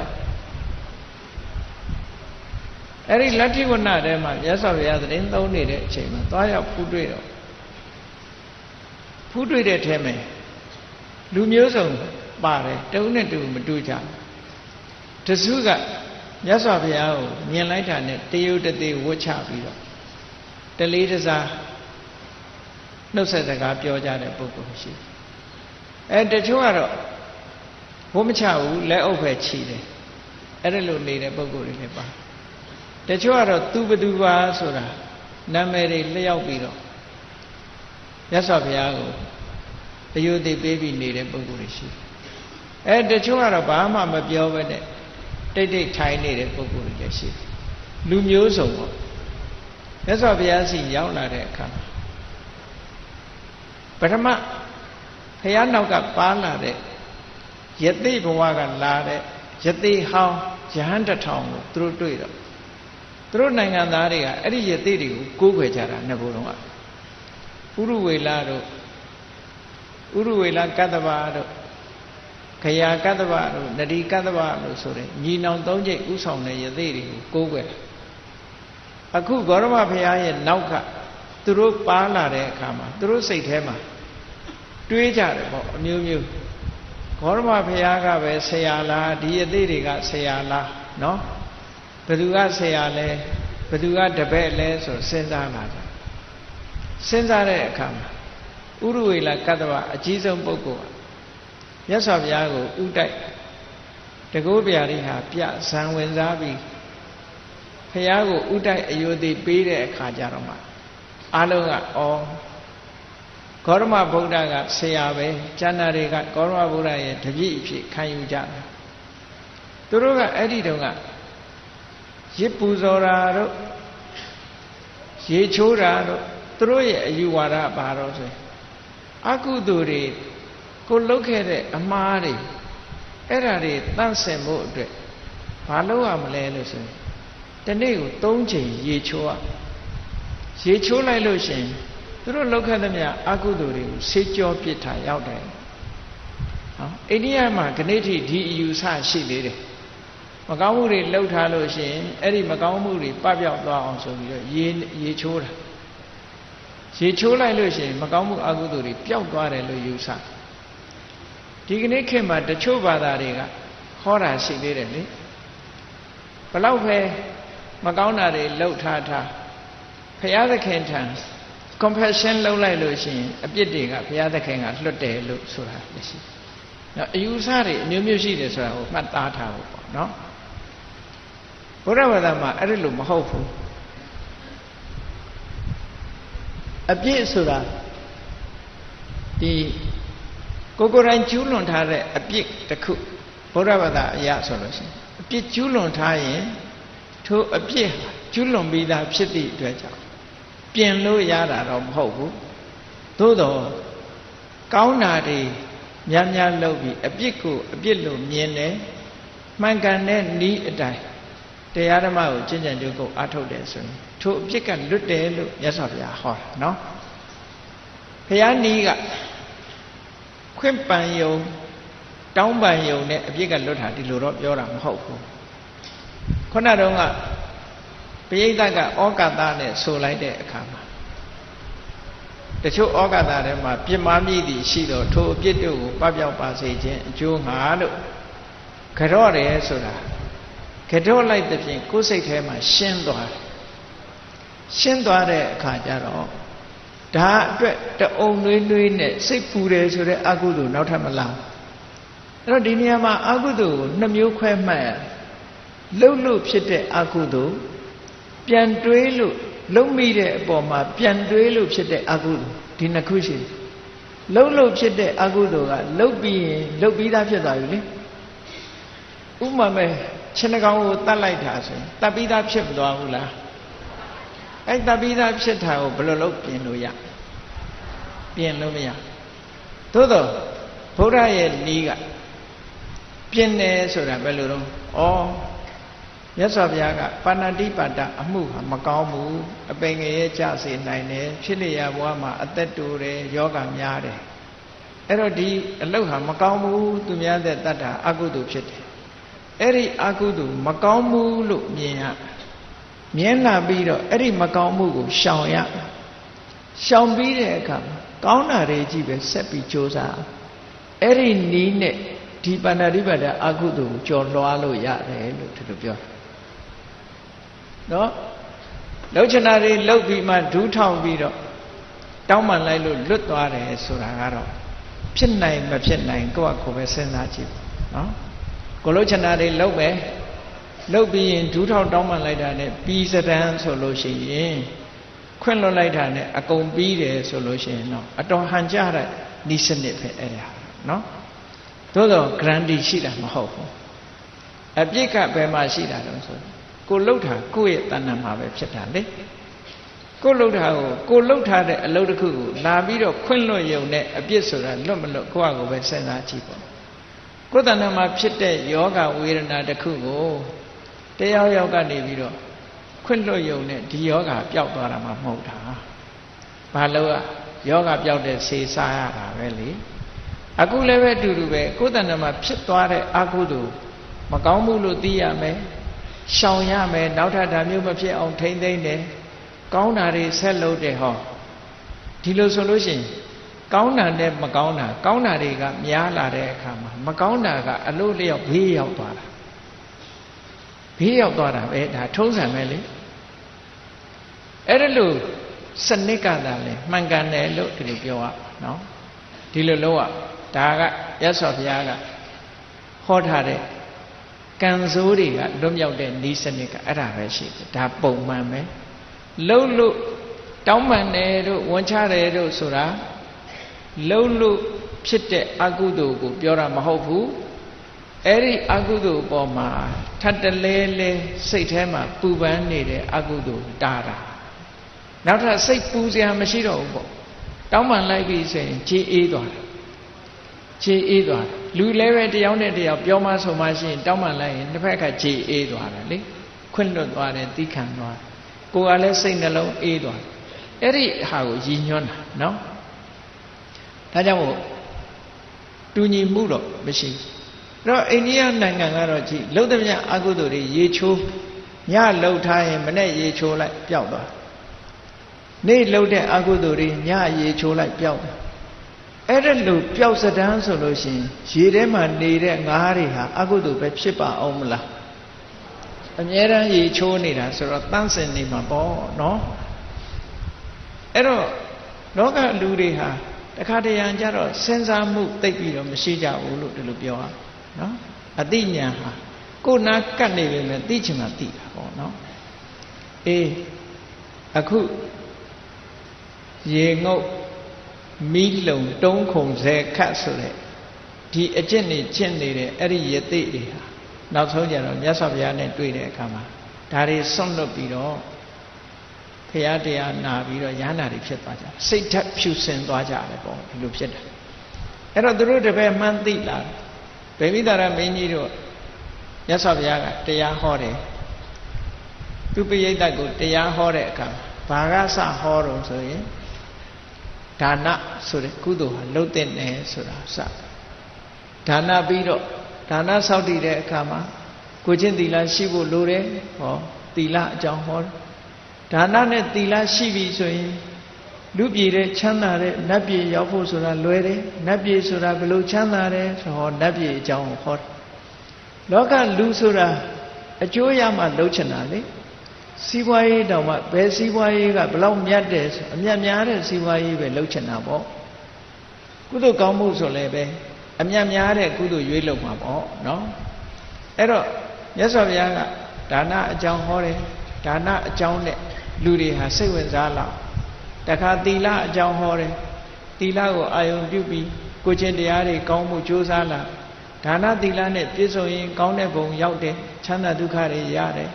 အဲ့ဒီလတ္ထိဝနထဲမှာမြတ်စွာဘုရားသတင်းသုံးနေတဲ့အချိန်မှာသွားရောက်ဖူးတွေ့တော့ဖူးတွေ့တဲ့ထဲမှာလူမျိုးစုံပါတယ်တဦးနဲ့တူမတူကြတစုကမြတ်စွာဘုရားကိုမြင်လိုက်တာနဲ့တယုတ်တသေးဝတ်ချပြီးတော့တလေးတစားနှုတ်ဆက်စကားပြောကြတဲ့ပုဂ္ဂိုလ်ရှိတချို့ကတော့ဝတ်မချဘူးလက်အုပ်ပဲခြိတယ်အဲ့ဒါလိုနေတဲ့ပုဂ္ဂိုလ်တွေလည်းပါတချို့ကတော့သူဘသူပါဆိုတာနာမည်တွေလျှောက်ပြီးတော့မြတ်စွာဘုရားကိုတယုတ်သေးပေးပြီးနေတဲ့ပုဂ္ဂိုလ်တွေရှိတချို့ကတော့ဘာမှမပြောဘဲနဲ့တိတ်တိတ်ထိုင်နေတဲ့ပုဂ္ဂိုလ်တွေလည်းရှိလူမျိုးစုံပေါ့မြတ်စွာဘုရားစီရောက်လာတဲ့အခါပထမဘုရားနောက်ကပါလာတဲ့ယသိဘဝကလာတဲ့ယသိဟောင်းယဟန်1000ကိုသူတို့တွေ့တော့သူတို့နိုင်ငံသားတွေကအဲ့ဒီယသိတွေကိုကိုးကွယ်ကြတာနှစ်ဘုံလုံးကဥရဝေလတို့ဥရဝေလကတ္တဗတို့ခရာကတ္တဗတို့နတိကတ္တဗလို့ဆိုတဲ့ညီနောင်၃ကျိတ်ဥဆောင်တဲ့ယသိတွေကိုကိုးကွယ်အခုဂေါရမဘုရားရဲ့နောက်ကသူတို့ပါလာတဲ့အခါမှာသူတို့စိတ်ထဲမှာတွေးကြတယ်ပေါ့အမျိုးမျိုးဂေါရမဘုရားကပဲဆရာလားဒီအသေးတွေကဆရာလားနော်ဘယ်သူကဆရာလဲဘယ်သူကတပည့်လဲဆိုစဉ်းစားလာကြစဉ်းစားတဲ့အခါမှာဥရဝေလကတ္တဗအကြီးဆုံးပုဂ္ဂိုလ်ကမြတ်စွာဘုရားကိုဥတိုက်တကုတ်ဗျာဒိဟာပြဇံဝင်စားပြီးဘုရားကိုဥတိုက်အယုသိပေးတဲ့အခါကျတော့မှအားလုံးကဩဂေါရမဗုဒ္ဓကဆရာပဲကျန်တာတွေကဂေါရမဗုဒ္ဓရဲ့တပည့်အဖြစ်ခံယူကြတယ်သူတို့ကအဲ့ဒီတုန်းကရစ်ပူဇော်တာတို့ရေချိုးတာတို့သူတို့ရဲ့အယူဝါဒဘာတော့ဆိုရင်အကုသိုလ်တွေကိုလုပ်ခဲ့တဲ့အမှားတွေအဲ့ဓာတွေတန့်စင်ဖို့အတွက်ဘာလုပ်ရမလဲလို့ဆိုရင်တနေ့ကို3ချိန်ရေချိုးရရေချိုးလိုက်လို့ရှင်သူတို့လောက်ခတ်သမျှအကုသိုလ်တွေကိုဆေးကြောပြစ်ထားရောက်တယ်နော်အိန္ဒိယမှာခဏိထိဒီအယူဆရှိသေးတယ်မကောင်းမှုတွေလှုပ်ထားလို့ရှင်အဲ့ဒီမကောင်းမှုတွေပပျောက်သွားအောင်ဆိုပြီးတော့ရေချိုးတာရေချိုးလိုက်လို့ရှင်မကောင်းမှုအကုသိုလ်တွေပျောက်သွားတယ်လို့ယူဆဒီကနေ့ခေတ်မှာတချို့ဘာသာတွေကဟောတာရှိသေးတယ်လေဘလောက်ပဲမကောင်းတာတွေလှုပ်ထားဘုရားသခင်ထံ compassion လုပ်လိုက်လို့ရှိရင်အပြစ်တွေကဘုရားသခင်ကလွတ်တယ်လို့ဆိုတာရှိ။နော်အယူဆတွေအမျိုးမျိုးရှိတယ်ဆိုတာကိုမှတ်သားထားဖို့ပေါ့နော်။ဘုရားဘာသာမှာအဲ့ဒီလိုမဟုတ်ဘူး။အပြစ်ဆိုတာဒီကိုယ်တိုင်ကျူးလွန်ထားတဲ့အပြစ်တစ်ခုဘုရားဘာသာအရာဆိုလို့ရှိရင်အပြစ်ကျူးလွန်ထားရင်ထိုအပြစ်ကျူးလွန်ပြီးသားဖြစ်သည့်အတွက်ကြောင့်ပြင်လို့ရတာတော့မဟုတ်ဘူးသို့တော့ကောင်းတာတွေများများလုပ်ပြီးအပြစ်ကိုအပြစ်လို့မြင်တယ်မှန်ကန်တဲ့ဤအတိုင်းတရားဓမ္မကိုကျင့်ကြံကြိုးကိုအားထုတ်တယ်ဆိုရင်ထိုအပြစ်ကလွတ်တယ်လို့မြတ်စွာဘုရားဟောတာနော်ဘုရားနည်းကခွင့်ပန်ယုံတောင်းပန်ယုံနဲ့အပြစ်ကလွတ်တာဒီလိုတော့ပြောတာမဟုတ်ဘူးခုနတုန်းကပရိသတ်ကဩကာသနဲ့ဆိုလိုက်တဲ့အခါမှာတချို့ဩကာသထဲမှာပြစ်မှားမိသည်ရှိတော့ထိုအပြစ်တို့ကိုပပျောက်ပါစေခြင်းအကျိုးငါလို့ကြော့တယ်ဆိုတာကြော့လိုက်တဲ့ဖြင့်ကိုယ်စိတ်ထဲမှာရှင်းသွားတယ်ရှင်းသွားတဲ့အခါကျတော့ဒါအတွက်တအုံနှွေးနှွေးနဲ့စိတ်ပူတယ်ဆိုတဲ့အကုသိုလ်နောက်ထပ်မလာအဲ့တော့ဒီနေရာမှာအကုသိုလ်ကိုနှစ်မျိုးခွဲမှတ်လှုပ်လို့ဖြစ်တဲ့အကုသိုလ်ပြန်တွေးလို့လုံးမိတဲ့အပေါ်မှာပြန်တွေးလို့ဖြစ်တဲ့အကုသိုလ်ဒီနှစ်ခုရှိတယ်လှုပ်လို့ဖြစ်တဲ့အကုသိုလ်ကလှုပ်ပြီးရင်လှုပ်ပြီးသားဖြစ်သွားပြီလေဥပမာမဲ့ခြေနှကောင်ကိုတတ်လိုက်တာဆိုရင်တတ်ပြီးသားဖြစ်မသွားဘူးလားအဲ့တတ်ပြီးသားဖြစ်တာကိုဘယ်လိုလုပ်ပြင်လို့ရပြင်လို့မရသို့တော့ဘုရားရဲ့နည်းကပြင်တယ်ဆိုတာဘယ်လိုတော့မြတ်စွာဘုရားကပါဏာတိပါဒအမှုဟာမကောင်းဘူးအပိငရဲကြစေနိုင်တယ်ဖြစ်လျက်ဘဝမှာအသက်တိုတယ်ယောဂများတယ်အဲ့တော့ဒီအလုပ်ဟာမကောင်းဘူးသူများတဲ့တတ်တာအကုသိုလ်ဖြစ်တယ်အဲ့ဒီအကုသိုလ်မကောင်းဘူးလို့မြင်ရမြင်လာပြီးတော့အဲ့ဒီမကောင်းမှုကိုရှောင်ရရှောင်ပြီးတဲ့အခါမှာကောင်းတာတွေကြီးပဲဆက်ပြီးကြိုးစားအဲ့ဒီနီးနဲ့ဒီပါဏာတိပါဒအကုသိုလ်ကိုကျော်လွှားလို့ရတယ်လို့ဒီလိုပြောနော်လှုပ်ချင်တာတွေလှုပ်ပြီးမှဒူးထောင်ပြီးတော့တောင်းပန်လိုက်လို့လွတ်သွားတယ်ဆိုတာကတော့ဖြစ်နိုင်မဖြစ်နိုင်ကိုယ့်အကိုပဲစဉ်းစားကြည့်နော်ကိုလှုပ်ချင်တာတွေလှုပ်ပဲလှုပ်ပြီးရင်ဒူးထောင်တောင်းပန်လိုက်တာနဲ့ပြီးစတန်းဆိုလို့ရှိရင်ခွင့်လွတ်လိုက်တာနဲ့အကုန်ပြီးတယ်ဆိုလို့ရှိရင်တော့အတော်ဟန်ကြတဲ့ဤစနစ်ပဲအဲ့ဒါနော်သို့တော့ guarantee ရှိတာမဟုတ်ဘူးအပြစ်ကဘယ်မှာရှိတာလဲဆိုကိုလှုပ်တာကိုယ့်ရဲ့တဏ္ဍာမှာပဲဖြစ်တာလေကိုလှုပ်တာကိုကိုလှုပ်ထားတဲ့အလုပ်တစ်ခုကိုလာပြီးတော့ခွင့်လွှတ်ရုံနဲ့အပြစ်ဆိုတာလွတ်မလွတ်ကိုယ့်အကိုပဲစဉ်းစားကြည့်ပေါ့ကိုယ်တဏ္ဍာမှာဖြစ်တဲ့ယောဂဝေဒနာတစ်ခုကိုတရားရောက်ကနေပြီးတော့ခွင့်လွှတ်ရုံနဲ့ဒီယောဂပျောက်သွားတာမှမဟုတ်တာဘာလို့ယောဂပျောက်တဲ့ဆေးစားရတာပဲလေအခုလည်းပဲအတူတူပဲကိုယ်တဏ္ဍာမှာဖြစ်သွားတဲ့အကုသိုလ်မကောင်းမှုလို့သိရမယ်ရှောင်ရမယ်နောက်ထပ်ဒါမျိုးမဖြစ်အောင်ထိမ့်သိမ့်တယ်ကောင်းတာတွေဆက်လုပ်တယ်ဟောဒီလိုဆိုလို့ရှိရင်ကောင်းတာနဲ့မကောင်းတာကောင်းတာတွေကများလာတဲ့အခါမှာမကောင်းတာကအလို့လျောက်ဘေးရောက်သွားတာဘေးရောက်သွားတာပဲဒါထုံးစံပဲလေအဲ့ဒါလို့စနစ်ကသာလေမှန်ကန်တယ်လို့ဒီလိုပြောရနော်ဒီလိုလုပ်ရဒါကရသော်ဘုရားကဟောထားတဲ့ကံစိုးတွေကလွတ်မြောက်တဲ့ဤစနစ်ကအဲ့ဒါပဲရှိတယ်ဒါပုံမှန်ပဲလှုပ်လို့တောင်းပန်တယ်တို့ဝန်ချတယ်တို့ဆိုတာလှုပ်လို့ဖြစ်တဲ့အကုသိုလ်ကိုပြောတာမဟုတ်ဘူးအဲ့ဒီအကုသိုလ်ပေါ်မှာထပ်တလဲလဲစိတ်ထဲမှာပူပန်နေတဲ့အကုသိုလ်တာတာနောက်ထပ်စိတ်ပူစရာမရှိတော့ဘူးပေါ့တောင်းပန်လိုက်ပြီဆိုရင်ခြေအေးသွားတယ်ခြေအေးသွားတယ်လူလည်းပဲတယောက်နဲ့တယောက်ပြောမှဆိုမှရှိရင်တောင်းပန်လိုက်ရင်တစ်ဖက်ကခြေအေးသွားတယ်လေခွင့်လွတ်သွားတယ်သီးခံသွားကိုယ်ကလည်းစိတ်နှလုံးအေးသွားတယ်အဲ့ဒီဟာကိုရည်ညွှန်းတာနော်ဒါကြောင့်မို့တူညီမှုတော့မရှိဘူးအဲ့တော့အိန္ဒိယနိုင်ငံကတော့ကြည့်လှုပ်တဲ့မြအကုသိုလ်တွေရေချိုးညလှုပ်ထားရင်မနေ့ရေချိုးလိုက်ပျောက်သွားနေ့လှုပ်တဲ့အကုသိုလ်တွေညရေချိုးလိုက်ပျောက်သွားအဲ့ဒါလို့ပျောက်စတန်းဆိုလို့ရှိရင်ရေထဲမှာနေတဲ့ငါးတွေဟာအကုသိုလ်ပဲဖြစ်ပါအောင်မလားအမြဲတမ်းရေချိုးနေတာဆိုတော့တန့်စင်နေမှာပေါ့နော်အဲ့တော့လောကလူတွေဟာတခါတရံကြတော့စဉ်းစားမှုသိပ်ပြီးတော့မရှိကြဘူးလို့ဒီလိုပြောရနော်အသိဉာဏ်ဟာကိုယ်နာကတ်နေပေမဲ့သိချင်မှသိတာပေါ့နော်အေးအခုရေငုတ်မီးလုံတုံးခုံဆဲခတ်ဆိုတဲ့ဒီအကျင့်နေကျင့်နေတဲ့အဲ့ဒီယသိတွေဟာနောက်ဆုံးကြတော့မြတ်စွာဘုရားနဲ့တွေ့တဲ့အခါမှာဒါတွေဆွန့်လွတ်ပြီးတော့ဘုရားတရားနာပြီးတော့ရဟန္တာတွေဖြစ်သွားကြတယ်စိတ်ဓာတ်ဖြူစင်သွားကြတယ်ပေါ့ဒီလိုဖြစ်တယ်အဲ့တော့သူတို့တပည့်မှန်းသိလာဗေမိတာရမင်းကြီးတို့မြတ်စွာဘုရားကတရားဟောတယ်သူပိယိတ္တကိုတရားဟောတဲ့အခါဘာကစဟောတော့ဆိုရင်ဒါနဆိုတဲ့ကုသိုလ်ဟာလှုပ်တဲ့နယ်ဆိုတာစဒါနပြီးတော့ဒါနဆောက်တည်တဲ့အခါမှာကိုချင်းသီလရှိဖို့လိုတယ်ဟောသီလအကြောင်းဟောဒါနနဲ့သီလရှိပြီဆိုရင်လူပြည်တဲ့ချမ်းသာတဲ့နတ်ပြည်ရောက်ဖို့ဆိုတာလွယ်တယ်နတ်ပြည်ဆိုတာဘယ်လိုချမ်းသာတယ်ဆိုဟောနတ်ပြည်အကြောင်းဟောလောကလူဆိုတာအကျိုးရမှလှုပ်ချင်တာလေစီးပွားရေးတောင်မှဘယ်စီးပွားရေးကဘလောက်မြတ်တယ်ဆိုအမြတ်များတဲ့စီးပွားရေးပဲလှုပ်ချင်တာပေါ့ကုသိုလ်ကောင်းမှုဆိုလည်းပဲအမြတ်များတဲ့ကုသိုလ်ရွေးလုပ်မှာပေါ့နော်အဲ့တော့မြတ်စွာဘုရားကဒါနအကြောင်းဟောတယ်ဒါနအကြောင်းနဲ့လူတွေဟာစိတ်ဝင်စားလာတခါသီလအကြောင်းဟောတယ်သီလကိုအာယုံပြုပြီးကိုချင်းတရားတွေကောင်းမှုကြိုးစားလာဒါနသီလနဲ့ပြည့်စုံရင်ကောင်းတဲ့ဘုံရောက်တယ်ချမ်းသာဒုက္ခတွေရတယ်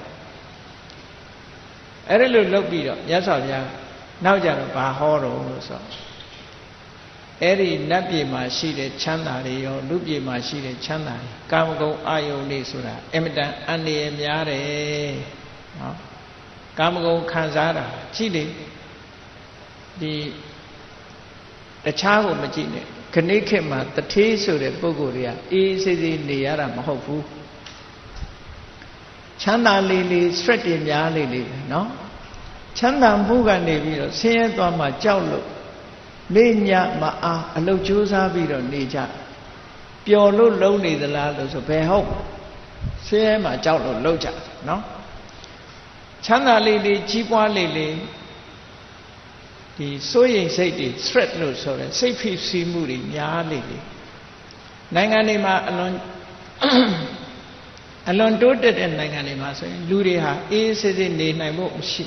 အဲ့ဒါလို့လုပ်ပြီးတော့မြတ်စွာဘုရားနောက်ကြတော့ဘာဟောတော့လို့ဆိုအဲ့ဒီနတ်ပြည်မှာရှိတဲ့ချမ်းသာတွေရောလူပြည်မှာရှိတဲ့ချမ်းသာတွေကာမဂုဏ်အာယုန်တွေဆိုတာအင်မတန်အန္တရာယ်များတယ်နော်ကာမဂုဏ်ခံစားတာကြည့်လေဒီတခြားကိုမကြည့်နဲ့ခဏိခေတ်မှာတထေးဆိုတဲ့ပုဂ္ဂိုလ်တွေကအေးအေးဆေးဆေးနေရတာမဟုတ်ဘူးချမ်းသာလေးလေး stress တွေများလေးလေးပဲเนาะချမ်းသာမှုကနေပြီးတော့ဆင်းရဲသွားမှကြောက်လို့နေညမအားအလုတ်ကြိုးစားပြီးတော့နေကြပျော်လို့လုံးနေသလားလို့ဆိုဘယ်ဟုတ်ဆင်းရဲမှကြောက်လို့လုံးကြเนาะချမ်းသာလေးလေးကြီးပွားလေးလေးဒီစိုးရိမ်စိတ်တွေ stress လို့ဆိုရဲစိတ်ဖိစီးမှုတွေများလေးလေးနိုင်ငံတွေမှာအလွန်တိုးတက်တဲ့နိုင်ငံတွေမှာဆိုရင်လူတွေဟာအေးဆေးဆေးနေနိုင်ဖို့မရှိ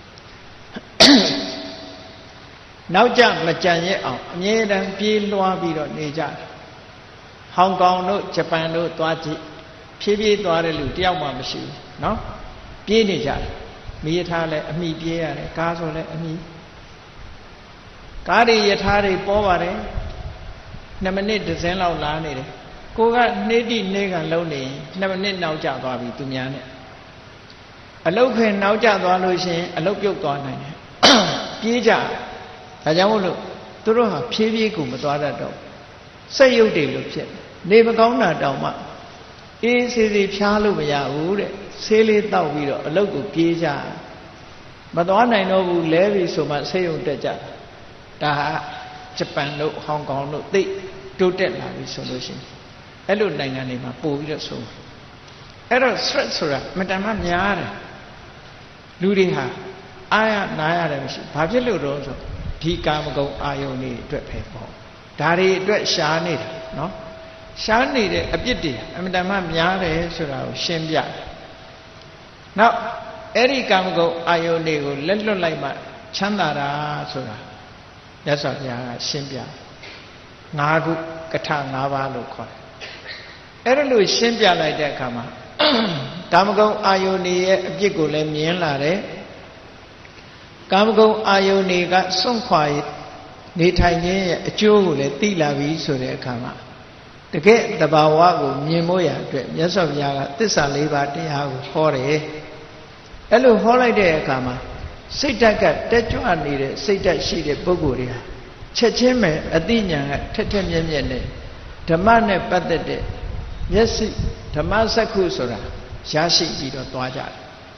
နောက်ကျမကြံရဲ့အောင်အမြဲတမ်းပြေးလွှားပြီးတော့နေကြတယ်ဟောင်ကောင်တို့ဂျပန်တို့သွားကြည့်ဖြည်းဖြည်းသွားတဲ့လူတယောက်မှမရှိဘူးเนาะပြေးနေကြတယ်မိယထာလည်းအမိပြေးရတယ်ကားဆိုလည်းအမိကားတွေယထာတွေပေါ်ပါတယ်2မိနစ်တစ်စင်းလောက်လာနေတယ်ကိုကနေတိနေကလုံးနေ2မိနစ်နောက်ကျသွားပြီသူများနဲ့အလုတ်ခွင်နောက်ကျသွားလို့ရှိရင်အလုတ်ပြုတ်သွားနိုင်တယ်ပြေးကြဒါကြောင့်မို့လို့သူတို့ဟာဖြည်းဖြည်းကိုမသွားတတ်တော့စိတ်ရုပ်တွေလို့ဖြစ်နေမကောင်းတာတောင်မှအေးဆေးဆေးဖြားလို့မရဘူးတဲ့ဆေးလေးတောက်ပြီးတော့အလုတ်ကိုပြေးကြမသွားနိုင်တော့ဘူးလဲပြီဆိုမှဆေးရုံတက်ကြဒါဟာဂျပန်တို့ဟောင်ကောင်တို့သိတိုးတက်လာပြီဆိုလို့ရှိရင်အဲ့လိုနိုင်ငံတွေမှာပို့ပြီးတော့ဆုံးအဲ့တော့ stress ဆိုတာမတန်မှများတယ်လူတွေဟာအားရနားရတယ်မရှိဘာဖြစ်လို့တော့ဆိုဒီကာမဂုဏ်အာယုန်တွေအတွက်ပဲပေါ့ဒါတွေအတွက်ရှားနေတာနော်ရှားနေတဲ့အပြစ်တွေအမတန်မှများတယ်ဆိုတာကိုရှင်းပြတယ်နောက်အဲ့ဒီကာမဂုဏ်အာယုန်တွေကိုလက်လွတ်လိုက်မှချမ်းသာတာဆိုတာမြတ်စွာဘုရားကရှင်းပြ5ခုကထ5ပါးလို့ခေါ်တယ်အဲ့ဒါလို့ရှင်းပြလိုက်တဲ့အခါမှာကာမဂုဏ်အာယုန်တွေရဲ့အပြစ်ကိုလည်းမြင်လာတယ်ကာမဂုဏ်အာယုန်တွေကစွန့်ခွာနေထိုင်ခြင်းရဲ့အကျိုးကိုလည်းသိလာပြီဆိုတဲ့အခါမှာတကယ်တဘာဝကိုမြင်ဖို့ရအတွက်မြတ်စွာဘုရားကသစ္စာ4ပါးတရားကိုဟောတယ်အဲ့လိုဟောလိုက်တဲ့အခါမှာစိတ်ဓာတ်ကတက်ကြွနေတဲ့စိတ်ဓာတ်ရှိတဲ့ပုဂ္ဂိုလ်တွေဟာချက်ချင်းပဲအသိဉာဏ်ကထက်ထက်မြက်မြက်နဲ့ဓမ္မနဲ့ပတ်သက်တဲ့မျက်စိဓမ္မစက္ခုဆိုတာရရှိပြီးတော့သွားကြတယ်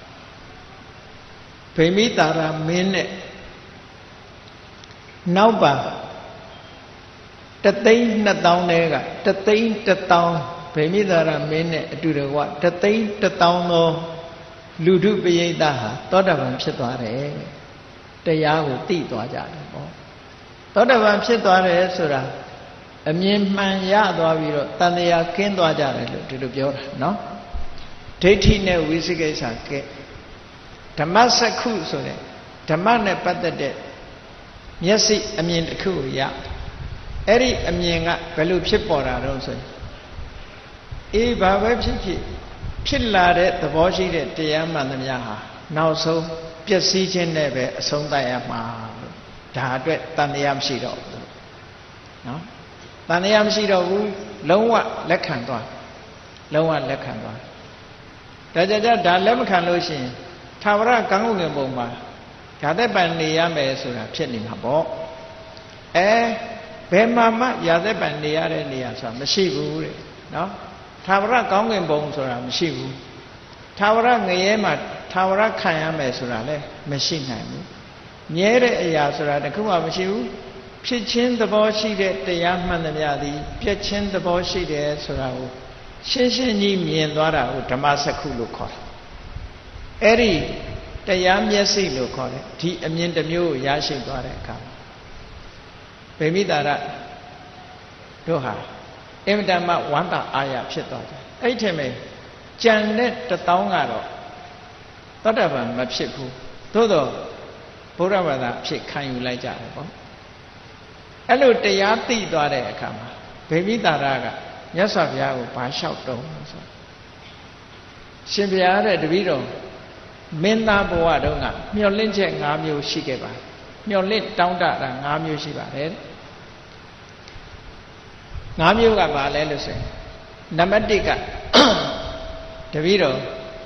ဗိမိတာရမင်းနဲ့နောက်ပါ3,200,000တဲက3,100,000ဗိမိတာရမင်းနဲ့အတူတကွ3,100,000သောလူထုပရိသတ်ဟာသောတာပန်ဖြစ်သွားတယ်တရားကိုသိသွားကြတယ်ပေါ့သောတာပန်ဖြစ်သွားတယ်ဆိုတာအမြင်မှန်ရသွားပြီးတော့တန်တရားကင်းသွားကြတယ်လို့ဒီလိုပြောတာနော်ဒိဋ္ဌိနဲ့ဝိသိကိစ္စကဲဓမ္မစက္ခုဆိုတဲ့ဓမ္မနဲ့ပတ်သက်တဲ့မျက်စိအမြင်တစ်ခုကိုရအဲ့ဒီအမြင်ကဘယ်လိုဖြစ်ပေါ်တာတော့ဆိုရင်အေးဘာပဲဖြစ်လာတဲ့သဘောရှိတဲ့တရားမှန်သမျှဟာနောက်ဆုံးပျက်စီးခြင်းနဲ့ပဲအဆုံးသတ်ရမှာလို့ဒါအတွက်တန်တရားမရှိတော့ဘူးနော်တန်တရားမရှိတော့ဘူးလုံးဝလက်ခံသွားလုံးဝလက်ခံသွားဒါကြကြဒါလက်မခံလို့ရှိရင်သာဝရကံဥငင်ပုံမှာဓာတ်ပံနေရမယ်ဆိုတာဖြစ်နေမှာပေါ့ဘယ်မှာမှရာသက်ပံနေရတဲ့နေရာဆိုတာမရှိဘူးတဲ့နော်သာဝရကောင်းကင်ဘုံဆိုတာမရှိဘူးသာဝရငရဲမှာသာဝရခံရမယ်ဆိုတာလည်းမရှိနိုင်ဘူးမြဲတဲ့အရာဆိုတာတခုမှမရှိဘူးဖြစ်ချင်းသဘောရှိတဲ့တရားမှန်သမျှသည်ပြည့်ချင်းသဘောရှိတယ်ဆိုတာကိုရှင်းရှင်းကြီးမြင်သွားတာကိုဓမ္မစက္ခုလို့ခေါ်တယ်အဲ့ဒီတရားမျက်စိလို့ခေါ်တယ်ဒီအမြင်တစ်မျိုးကိုရရှိသွားတဲ့အခါဗိမိတာရတို့ဟာအင်မတန်မှဝမ်းသာအားရဖြစ်သွားတယ်အဲ့ထင်မဲ့ကြံတဲ့1,000ကတော့သောတာပန်မဖြစ်ဘူးသို့တော့ဘုရားဘာသာဖြစ်ခံယူလိုက်ကြတယ်ပေါ့အဲ့လိုတရားသိသွားတဲ့အခါမှာဗိမိတာရကမြတ်စွာဘုရားကိုဘာလျှောက်တုံးဆိုရှင်ဘုရားတဲ့တပည့်တော်မင်းသားဘဝတုန်းကမျောလင့်ချက်5မျိုးရှိခဲ့ပါတယ်မျောလင့်တောင်းတတာ5မျိုးရှိပါတယ်5မျိုးကဘာလဲလို့ဆိုရင်နံပါတ်1ကတပည့်တော်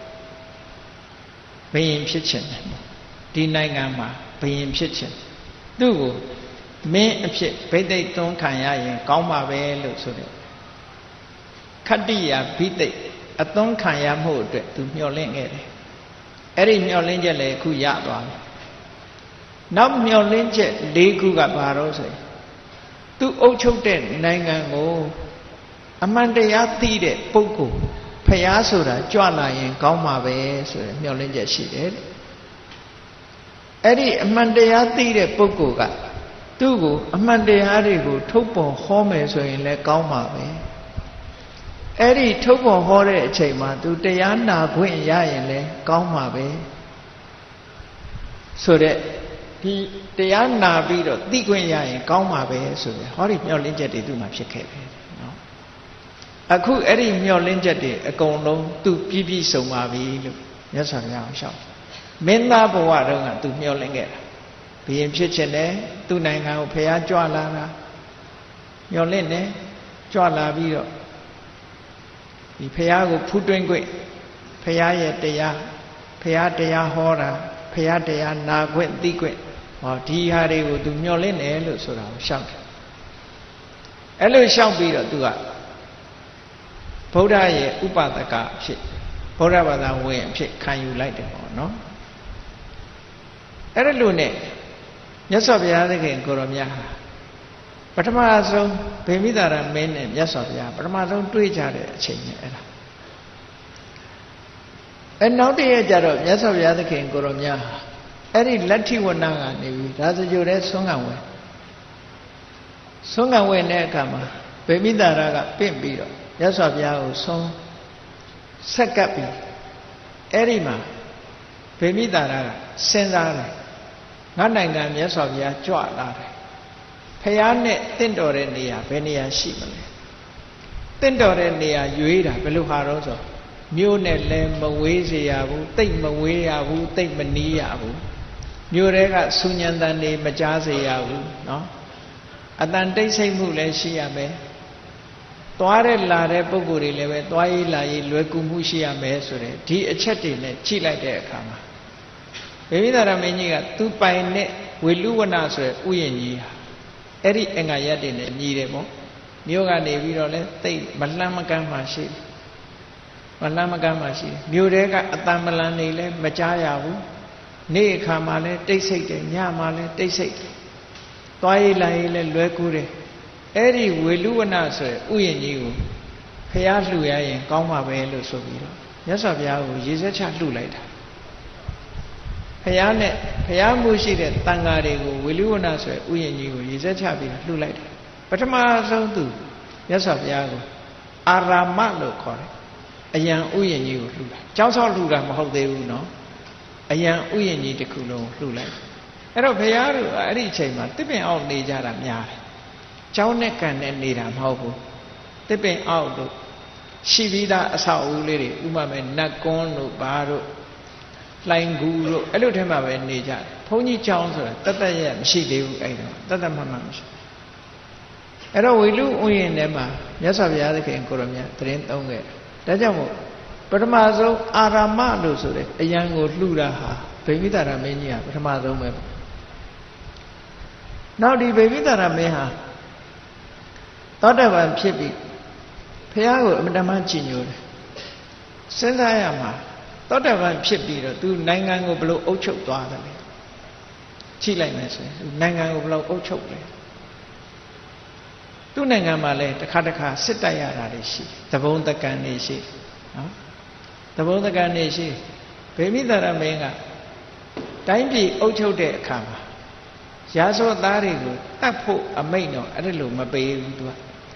ဘယင်ဖြစ်ခြင်းဒီနိုင်ငံမှာဘယင်ဖြစ်ခြင်းသူ့ကိုမင်းအဖြစ်ဗိသိက်သွန်းခံရရင်ကောင်းပါပဲလို့ဆိုတဲ့ခတ္တိယဘိသိက်အသွန်းခံရမှုအတွက်သူမျှော်လင့်ခဲ့တယ်အဲ့ဒီမျှော်လင့်ချက်လည်းအခုရသွားပြီနောက်မျှော်လင့်ချက်၄ခုကဘာလို့ဆိုရင်သူအုပ်ချုပ်တဲ့နိုင်ငံကိုအမှန်တရားသိတဲ့ပုဂ္ဂိုလ်ဖျားဆိုတာကြွလာရင်ကောင်းမှာပဲဆိုရယ်မျှော်လင့်ချက်ရှိတယ်အဲ့ဒီအမှန်တရားသိတဲ့ပုဂ္ဂိုလ်ကသူ့ကိုအမှန်တရားတွေကိုထုတ်ပေါ်ဟောမယ်ဆိုရင်လည်းကောင်းမှာပဲအဲ့ဒီထုတ်ပေါ်ဟောတဲ့အချိန်မှာသူတရားနာခွင့်ရရင်လည်းကောင်းမှာပဲဆိုတဲ့ဒီတရားနာပြီးတော့သိခွင့်ရရင်ကောင်းမှာပဲဆိုရယ်ဟောဒီမျှော်လင့်ချက်တွေသူ့မှာဖြစ်ခဲ့တယ်နော်အခုအဲ့ဒီမျှော်လင့်ချက်တွေအကုန်လုံးသူပြည့်ပြည့်စုံပါပြီလို့မြတ်စွာဘုရားအောင်ရှောက်မင်းသားဘဝတုန်းကသူမျှော်လင့်ခဲ့တာဘုရင်ဖြစ်ခြင်းနဲ့သူ့နိုင်ငံကိုဖျားကြွလာတာမျှော်လင့်တယ်ကြွလာပြီးတော့ဒီဖျားကိုဖူးတွင်းခွင့်ဖျားရဲ့တရားဖျားတရားဟောတာဖျားတရားနာခွင့်သိခွင့်ဟောဒီဟာတွေကိုသူမျှော်လင့်တယ်လို့ဆိုတာကိုရှောက်တယ်အဲ့လိုရှောက်ပြီးတော့သူကဗုဒ္ဓရဲ့ဥပဒကအဖြစ်ဗုဒ္ဓဘာသာဝင်အဖြစ်ခံယူလိုက်တယ်ပေါ့နော်အဲ့ဒါလို့ ਨੇ မြတ်စွာဘုရားသခင်ကိုရောမြတ်ဟာပထမဆုံးဗိမိတာရမင်းနဲ့မြတ်စွာဘုရားပထမဆုံးတွေ့ကြတဲ့အချိန်နဲ့အဲ့ဒါနောက်တည့်ရကြတော့မြတ်စွာဘုရားသခင်ကိုရောမြတ်ဟာအဲ့ဒီလက်ထိဝဏကနေပြီးဒါစကြိုတဲ့ဆွမ်းခံဝင်တဲ့အခါမှာဗိမိတာရကပင့်ပြီးတော့မြတ်စွာဘုရားကိုဆွမ်းဆက်ကပ်ပြီးအဲ့ဒီမှာဗိမိတာရကစဉ်းစားတယ်ငါနိုင်ငံမြတ်စွာဘုရားကြွလာတယ်ဖယားနဲ့တင့်တော်တဲ့နေရာဘယ်နေရာရှိမလဲတင့်တော်တဲ့နေရာရွေးတာဘယ်လိုဟာတော့ဆိုမြို့နဲ့လည်းမဝေးစေရဘူးတိတ်မဝေးရဘူးတိတ်မနီးရဘူးမြို့တွေကဆူညံတန်တွေမကြားစေရဘူးเนาะအတန်တိတ်ဆိတ်မှုလည်းရှိရမယ်သွားတဲ့လာတဲ့ပုံကိုယ်တွေလည်းပဲသွားရေးလာရေးလွယ်ကူမှုရှိရမယ်ဆိုတဲ့ဒီအချက်တွေနဲ့ကြည့်လိုက်တဲ့အခါမှာဘေမိသာရမင်းကြီးကသူပိုင်နဲ့ဝေလူဝနဆိုရယ်ဥယျာဉ်ကြီးဟာအဲ့ဒီအင်္ဂါရက်တွေနဲ့ညီတယ်ပေါ့မြို့ကနေပြီးတော့လဲတိတ်မလှမ်းမကမ်းမှရှိတယ်မလှမ်းမကမ်းမှရှိတယ်မြို့တဲကအတန်မလန်နေလဲမကြားရဘူးနေ့အခါမှလဲတိတ်ဆိတ်တယ်ညမှလဲတိတ်ဆိတ်တယ်သွားရည်လာရည်လဲလွယ်ကူတယ်အဲ့ဒီဝေလူဝနဆိုရယ်ဥယျာဉ်ကြီးကိုဖျားလှူရရင်ကောင်းမှာပဲလို့ဆိုပြီးတော့မြတ်စွာဘုရားကိုရေစက်ချလှူလိုက်တာဖျားနဲ့ဖျားမှုရှိတဲ့တန်ဃာတွေကိုဝေလူဝနဆိုရယ်ဥယျာဉ်ကြီးကိုရေစက်ချပြီးလှူလိုက်တာပထမဆုံးသူမြတ်စွာဘုရားကိုအာရာမလို့ခေါ်တယ်အယံဥယျာဉ်ကြီးကိုလှူတာကျောင်းဆောက်လှူတာမဟုတ်သေးဘူးနော်အယံဥယျာဉ်ကြီးတစ်ခုလုံးလှူလိုက်အဲ့တော့ဘုရားတို့အဲ့ဒီအချိန်မှာတစ်ပင်အောက်နေကြတာများတယ်ကျောင်းနဲ့ကန်နဲ့နေတာမဟုတ်ဘူးတစ်ပင်အောက်တို့ရှိပြီးသားအဆောက်အဦလေးတွေဥပမာနတ်ကွန်းတို့ဘာတို့လှိုင်ကူတို့အဲ့လိုထဲမှာပဲနေကြတယ်ဘုန်းကြီးကျောင်းဆိုတာတတ်တတ်ရမရှိသေးဘူးအဲ့တော့တတ်တတ်မှမှမရှိအဲ့တော့ဝေလူဥယျာဉ်ထဲမှာမြတ်စွာဘုရားသခင်ကိုရောမြတ်တရင်သုံးခဲ့ဒါကြောင့်မို့ပထမဆုံးအာရမလို့ဆိုတဲ့အယံကိုလှူတာဟာဗိမိသာရမင်းကြီးကပထမဆုံးပဲနောက်ဒီဗိမိသာရမင်းဟာသောတပန်ဖြစ်ပြီးဘုရားကိုအမတမန်ကြည်ညိုတယ်စဉ်းစားရမှာသောတပန်ဖြစ်ပြီးတော့သူနိုင်ငံကိုဘယ်လိုအုပ်ချုပ်သွားတယ်လဲကြည့်လိုက်မယ်ဆိုရင်နိုင်ငံကိုဘယ်လိုအုပ်ချုပ်လဲသူ့နိုင်ငံမှာလည်းတစ်ခါတစ်ခါစစ်တိုက်ရတာတွေရှိတဘုံတကန်တွေရှိနော်တဘုံတကန်တွေရှိဗိမိသာရမင်းကတိုင်းပြည်အုပ်ချုပ်တဲ့အခါမှာရာဇဝတ်သားတွေကိုတတ်ဖို့အမိန့်တော့အဲ့ဒါလိုမပေးဘူးသူက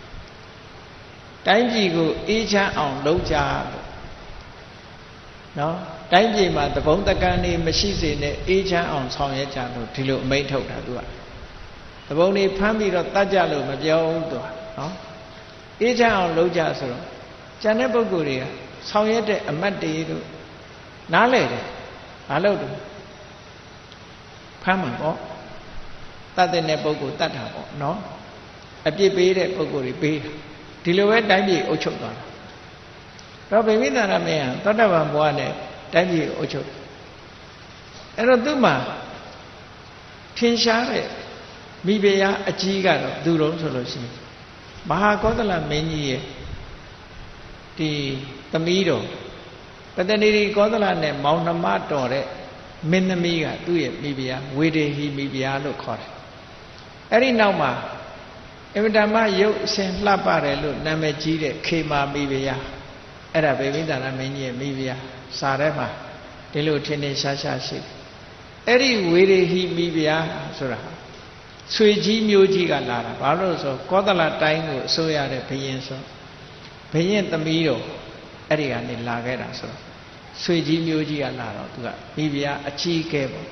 တိုင်းပြည်ကိုအေးချမ်းအောင်လုပ်ကြလို့နော်တိုင်းပြည်မှာတဘုံတကန်တွေမရှိစေနဲ့အေးချမ်းအောင်ဆောင်ရွက်ကြလို့ဒီလိုအမိန့်ထုတ်တာသူကတဘုံတွေဖမ်းပြီးတော့တတ်ကြလို့မပြောဘူးသူကနော်အေးချမ်းအောင်လုပ်ကြဆိုတော့ကျန်တဲ့ပုဂ္ဂိုလ်တွေကဆောင်ရွက်တဲ့အမတ်တွေတို့နားလဲတယ်မလုပ်ဘူးဖမ်းမှာပေါ့တတ်တဲ့ပုဂ္ဂိုလ်တတ်တာပေါ့နော်အပြစ်ပေးတဲ့ပုဂ္ဂိုလ်တွေပေးတာဒီလိုပဲတိုင်းပြည်အုပ်ချုပ်သွားတာတော့ဗိမိသာရမင်းကသောတပန်ဘဝနဲ့တိုင်းပြည်အုပ်ချုပ်အဲ့တော့သူ့မှာထင်ရှားတဲ့မိဖုရားအကြီးကတော့သူတော်ဆိုလို့ရှိရင်မဟာကောသလမင်းကြီးရဲ့ဒီသမီးတော်ပတ္တနီကောသလနဲ့မောင်နှမတော်တဲ့မင်းသမီးကသူ့ရဲ့မိဖုရားဝေဒေဟိမိဖုရားလို့ခေါ်တယ်အဲ့ဒီနောက်မှာအင်မတန်မှရုပ်အရှင်လှပတယ်လို့နာမည်ကြီးတဲ့ခေမာမိဖုရားအဲ့ဒါဗိမိသာရမင်းကြီးရဲ့မိဖုရားစာထဲမှာဒီလိုထင်ထင်ရှားရှားရှိတယ်အဲ့ဒီဝေဒေဟိမိဖုရားဆိုတာဆွေကြီးမျိုးကြီးကလာတာဘာလို့ဆိုကောသလတိုင်းကိုအစိုးရတဲ့ဘုရင်ဆိုဘုရင်သမီးတော်အဲ့ဒီကနေလာခဲ့တာဆိုတော့ဆွေကြီးမျိုးကြီးကလာတော့သူကမိဖုရားအကြီးကဲပေါ့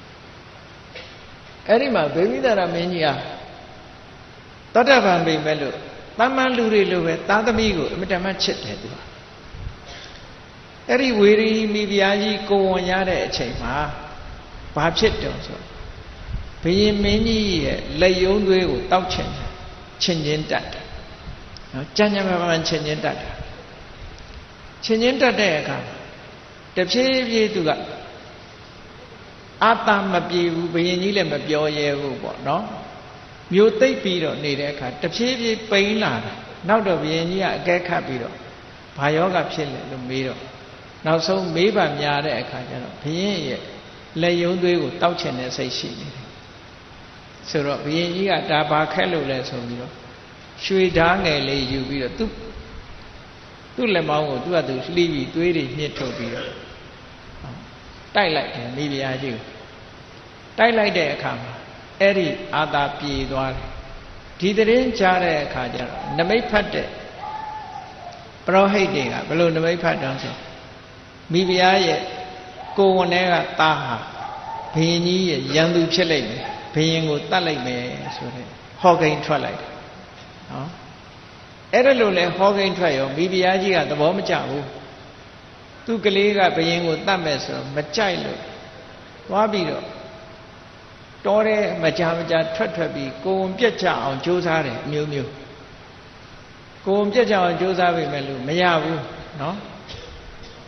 အဲ့ဒီမှာဗိမိသာရမင်းကြီးကသောတပန်ပြီမဲ့လို့တာမန်လူတွေလိုပဲသားသမီးကိုအမတန်မှချစ်တယ်သူကအဲ့ဒီဝေရီမိဖုရားကြီးကိုဝန်ရတဲ့အချိန်မှာဘာဖြစ်တုံဆိုဘုရင်မင်းကြီးရဲ့လက်ယုံသွေးကိုတောက်ချင်ချင်းတတ်တယ်နော်ကြမ်းကြမ်းမှန်ချင်းတတ်တယ်ချင်းတတ်တဲ့အခါတဖြည်းဖြည်းသူကအာတာမပြေဘူးဘုရင်ကြီးလည်းမပြောရဲဘူးပေါ့နော်မျိုးသိပ်ပြီးတော့နေတဲ့အခါတဖြည်းဖြည်းပိန်လာတယ်နောက်တော့ဘုရင်ကြီးကအကဲခတ်ပြီးတော့ဘာယောဂဖြစ်လဲလို့မေးတော့နောက်ဆုံးမေးပါများတဲ့အခါကျတော့ဘုရင်ရဲ့လက်ယုံသွေးကိုတောက်ချင်တဲ့စိတ်ရှိနေတယ်ဆိုတော့ဘုရင်ကြီးကဒါဘာခက်လို့လဲဆိုပြီးတော့ရွှေဓာငယ်လေးယူပြီးတော့သူ့လက်မောင်းကိုသူ့ဟာသူလှီးပြီးသွေးတွေညှစ်ထုတ်ပြီးတော့တိုက်လိုက်တယ်မိဖုရားကြီးကိုတိုက်လိုက်တဲ့အခါမှာအဲ့ဒီအာသာပြေသွားတယ်ဒီသတင်းကြားတဲ့အခါကျတော့နမိတ်ဖတ်တဲ့ပရောဟိတ်တွေကဘယ်လိုနမိတ်ဖတ်တော့ဆိုမိဖုရားရဲ့ကိုယ်ဝန်ထဲကသားဟာဘုရင်ကြီးရဲ့ရန်သူဖြစ်လိုက်မယ်ဘုရင်ကိုတတ်လိုက်မယ်ဆိုတဲ့ဟောကိန်းထွက်လိုက်တယ်နော်အဲ့ဒါလို့လဲဟောကိန်းထွက်ရောမိဖုရားကြီးကသဘောမကျဘူးသူကလေးကဘုရင်ကိုတတ်မယ်ဆိုတော့မကြိုက်လို့သွားပြီးတော့တော်တယ်မကြထွက်ပြီးကိုယ်ပြက်ကြအောင်ကြိုးစားတယ်အမျိုးမျိုးကိုယ်ပြက်ကြအောင်ကြိုးစားပေမဲ့လို့မရဘူးနော်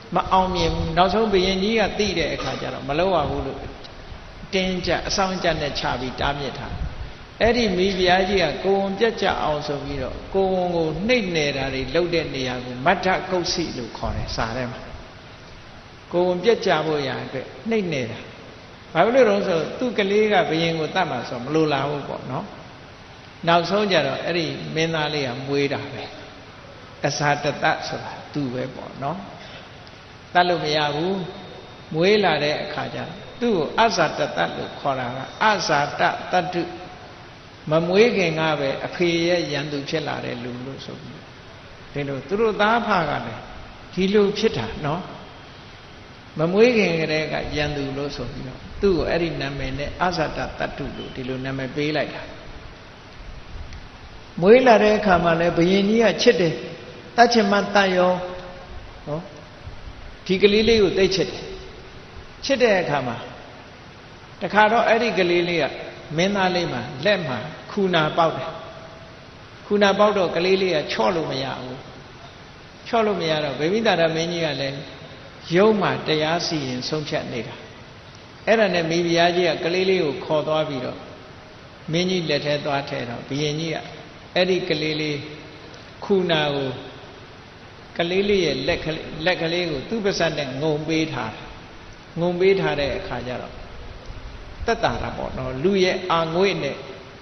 မအောင်မြင်ဘူးနောက်ဆုံးဘုရင်ကြီးကသိတဲ့အခါကျတော့မလုပ်ရဘူးလို့တင်းကြပ်အဆောင်ကြပ်နဲ့ချပြီးတားမြစ်ထားအဲ့ဒီမိဖုရားကြီးကကိုဝန်ပြတ်ကြအောင်ဆိုပြီးတော့ကိုဝန်ကိုနှိပ်နေတာတွေလှုပ်တဲ့နေရာကိုမတ္ထကုတ်စီလို့ခေါ်တယ်စာထဲမှာကိုဝန်ပြတ်ကြဖို့ရအတွက်နှိပ်နေတာဘာလို့လဲဆိုသူ့ကလေးကဘုရင်ကိုတတ်မှာဆိုမလိုလားဘူးပေါ့နော်နောက်ဆုံးကြတော့အဲ့ဒီမင်းသားလေးကမွေးတာပဲအစာတတဆိုတာသူပဲပေါ့နော်တတ်လို့မရဘူးမွေးလာတဲ့အခါကျသူ့ကိုအစာတတလို့ခေါ်တာကအစာတတတ္တုမမွေးခင်ကပဲအဖေရဲ့ရန်သူဖြစ်လာတဲ့လူလို့ဆိုပြီးဒီလိုသူတို့သားဖကလည်းဒီလိုဖြစ်တာနော်မမွေးခင်ကတည်းကရန်သူလို့ဆိုပြီးတော့သူ့ကိုအဲ့ဒီနာမည်နဲ့အဇာတတတ္တုလို့ဒီလိုနာမည်ပေးလိုက်တာမွေးလာတဲ့အခါမှာလည်းဘုရင်ကြီးကချစ်တယ်တတ်ချင်မှတတ်ရောနော်ဒီကလေးလေးကိုသိချစ်တယ်ချစ်တဲ့အခါမှာတခါတော့အဲ့ဒီကလေးလေးကမင်းသားလေးမှာလက်မှာခူနာပေါက်တယ်ခူနာပေါက်တော့ကလေးလေးကချော့လို့မရဘူးချော့လို့မရတော့ဗေမိတာရမင်းကြီးကလည်းရုံးမှာတရားစီရင်ဆုံးဖြတ်နေတာအဲ့ဒါနဲ့မိဖုရားကြီးကကလေးလေးကိုခေါ်သွားပြီးတော့မင်းကြီးလက်ထဲသွားထဲတော့ဘုရင်ကြီးကအဲ့ဒီကလေးလေးခူနာကိုကလေးလေးရဲ့လက်ကလေးကိုသူ့ပါးစပ်နဲ့ငုံပေးထားတယ်ငုံပေးထားတဲ့အခါကျတော့တက်တာတာပေါ့နော်လူရဲ့အာငွေ့နဲ့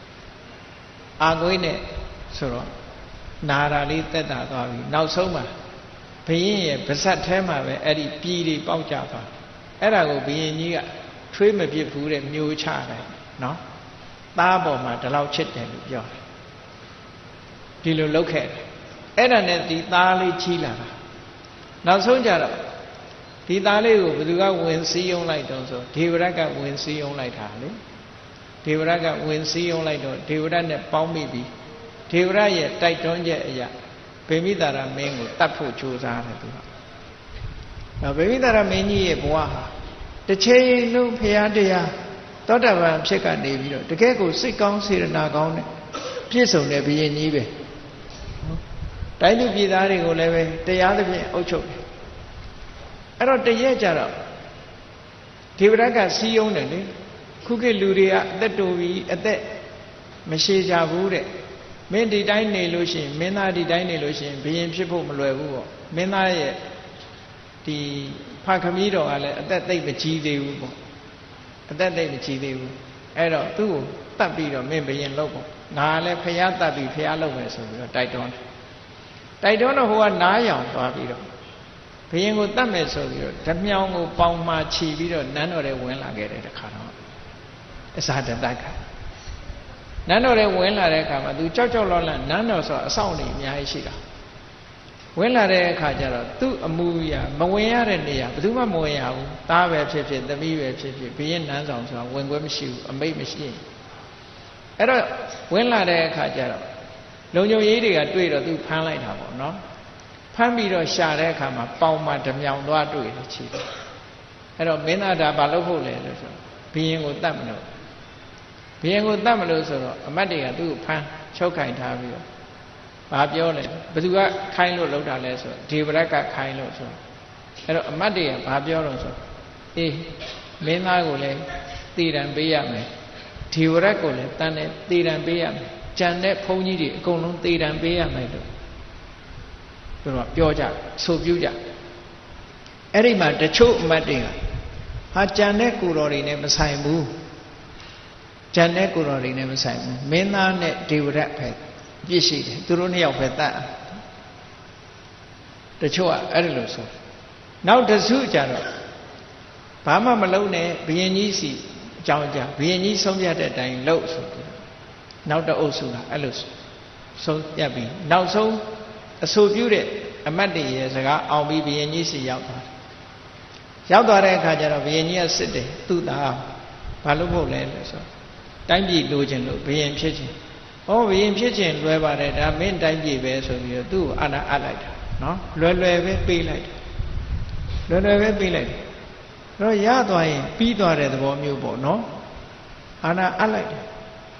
ဆိုတော့နာတာလေးတက်တာသွားပြီနောက်ဆုံးမှာဘုရင်ရဲ့ပါးစပ်ထဲမှာပဲအဲ့ဒီပြည်တွေပေါက်ကြသွားအဲ့ဒါကိုဘုရင်ကြီးကထွေးမပြစ်ဘူးတဲ့မျိုးချတယ်နော်သားပေါ်မှာဒီလောက်ချစ်တယ်လို့ပြောတယ်ဒီလိုလုပ်ခဲ့တယ်အဲ့ဒါနဲ့ဒီသားလေးကြီးလာတာနောက်ဆုံးကြတော့ဒီသားလေးကိုဘယ်သူကဝင်စည်းရုံးလိုက်တော့ဆိုဒေဝရတ်ကဝင်စည်းရုံးလိုက်တာလေဒေဝရတ်ကဝင်စည်းရုံးလိုက်တော့ဒေဝရတ်နဲ့ပေါင်းမိပြီးဒေဝရတ်ရဲ့တိုက်တွန်းချက်အရာဗေမိတာရမင်းကိုတတ်ဖို့ကြိုးစားတယ်သူကဗေမိတာရမင်းကြီးရဲ့ဘဝဟာတစ်ချိန်လုံးဖရာတရားသောတာပန်ဖြစ်ကနေပြီးတော့တကယ်ကိုစိတ်ကောင်းစေတနာကောင်းနဲ့ပြည့်စုံတဲ့ဘုရင်ကြီးပဲတိုင်းသူပြည်သားတွေကိုလည်းပဲတရားသဖြင့်အုပ်ချုပ်တယ်အဲ့တော့တရက်ကြတော့ဒေဝရတ်ကစီးယုံတယ်လေခုခေတ်လူတွေကအသက်တိုပြီးအသက်မရှည်ကြဘူးတဲ့မင်းဒီတိုင်းနေလို့ရှိရင်မင်းသားဒီတိုင်းနေလို့ရှိရင်ဘုရင်ဖြစ်ဖို့မလွယ်ဘူးပေါ့မင်းသားရဲ့ဒီဖခမီးတော်ကလည်းအသက်သိပ်မကြီးသေးဘူးပေါ့အသက်သိပ်မကြီးသေးဘူးအဲ့တော့သူ့ကိုတတ်ပြီးတော့မင်းဘုရင်လုပ်ပေါ့ငါလည်းဖျားတတ်ပြီးဖျားလုပ်မယ်ဆိုပြီးတော့တိုက်တွန်းတော့ဟိုကနားရောင်သွားပြီးတော့ဘုရင်ကိုတတ်မယ်ဆိုပြီးတော့ဓမြောင်ကိုပေါင်မှချီပြီးတော့နန်းတော်ထဲဝင်လာခဲ့တယ်တခါတော့အစာတတကနန်းတော်ထဲဝင်လာတဲ့အခါမှာသူကြောက်ကြောက်လောန့်လန့်နန်းတော်ဆိုအဆောင်နေအများကြီးရှိတာဝင်လာတဲ့အခါကျတော့သူ့အမူအရာမဝင်ရတဲ့နေရာဘယ်သူမှမဝင်ရဘူးသားပဲဖြစ်ဖြစ်သမီးပဲဖြစ်ဖြစ်ဘုရင်နန်းဆောင်ဆိုတာဝင်ခွင့်မရှိဘူးအမိတ်မရှိရင်အဲ့တော့ဝင်လာတဲ့အခါကျတော့လုံခြုံရေးတွေကတွေ့တော့သူဖမ်းလိုက်တာပေါ့နော်ဖမ်းပြီးတော့ရှာတဲ့အခါမှာပေါင်မှဓမြောင်သွားတွေ့တယ်ချီတယ်အဲ့တော့မင်းသားဒါဘာလုပ်ဖို့လဲလို့ဆိုဘုရင်ကိုတတ်မလို့ဘုရင်ကိုတတ်မလို့ဆိုတော့အမတ်တွေကသူ့ကိုဖမ်းချုပ်ခိုင်ထားပြီးတော့ဘာပြောလဲဘသူကခိုင်းလို့လုပ်တာလဲဆိုဒေဝရတ်ကခိုင်းလို့ဆိုအဲ့တော့အမတ်တွေကဘာပြောတော့ဆိုအေးမင်းသားကိုလည်းတည်တံပေးရမယ်ဒေဝရတ်ကိုလည်းတန်းနဲ့တည်တံပေးရမယ်ကြံတဲ့ဘုန်းကြီးတွေအကုန်လုံးတည်တံပေးရမယ်လို့သူတို့ပြောကြဆိုပြကြအဲ့ဒီမှာတချို့အမတ်တွေကဟာကြံတဲ့ကိုတော်တွေနဲ့မဆိုင်ဘူးကြံတဲ့ကိုတော်တွေနဲ့မဆိုင်ဘူးမင်းသားနဲ့ဒေဝရတ်ပဲပြည့်ရှိတယ်သူတို့နှစ်ယောက်ပဲတတ်တချို့ကအဲ့ဒါလို့ဆိုနောက်တစုကြတော့ဘာမှမလုပ်နဲ့ဘုရင်ကြီးစီအကြောင်းကြဘုရင်ကြီးဆုံးဖြတ်တဲ့အတိုင်းလုပ်ဆိုပြီးနောက်တအုပ်စုကအဲ့လိုဆုံးပြတ်ပြီးနောက်ဆုံးအဆိုပြုတဲ့အမတ်တွေရဲ့စကားအောင်ပြီးဘုရင်ကြီးစီရောက်သွားတယ်ရောက်သွားတဲ့အခါကျတော့ဘုရင်ကြီးကစစ်တယ်သူ့သားဘာလို့ဖို့လဲလို့ဆိုတိုင်းပြည်လိုချင်လို့ဘုရင်ဖြစ်ချင်ဘုရင်ဖြစ်ချင်လွယ်ပါတယ်ဒါမင်းတိုင်းပြည်ပဲဆိုပြီးတော့သူ့ကိုအာဏာအပ်လိုက်တာနော်လွယ်ပဲပေးလိုက်တယ်လွယ်ပဲပေးလိုက်တယ်တော့ရသွားရင်ပြီးသွားတဲ့သဘောမျိုးပေါ့နော်အာဏာအပ်လိုက်တယ်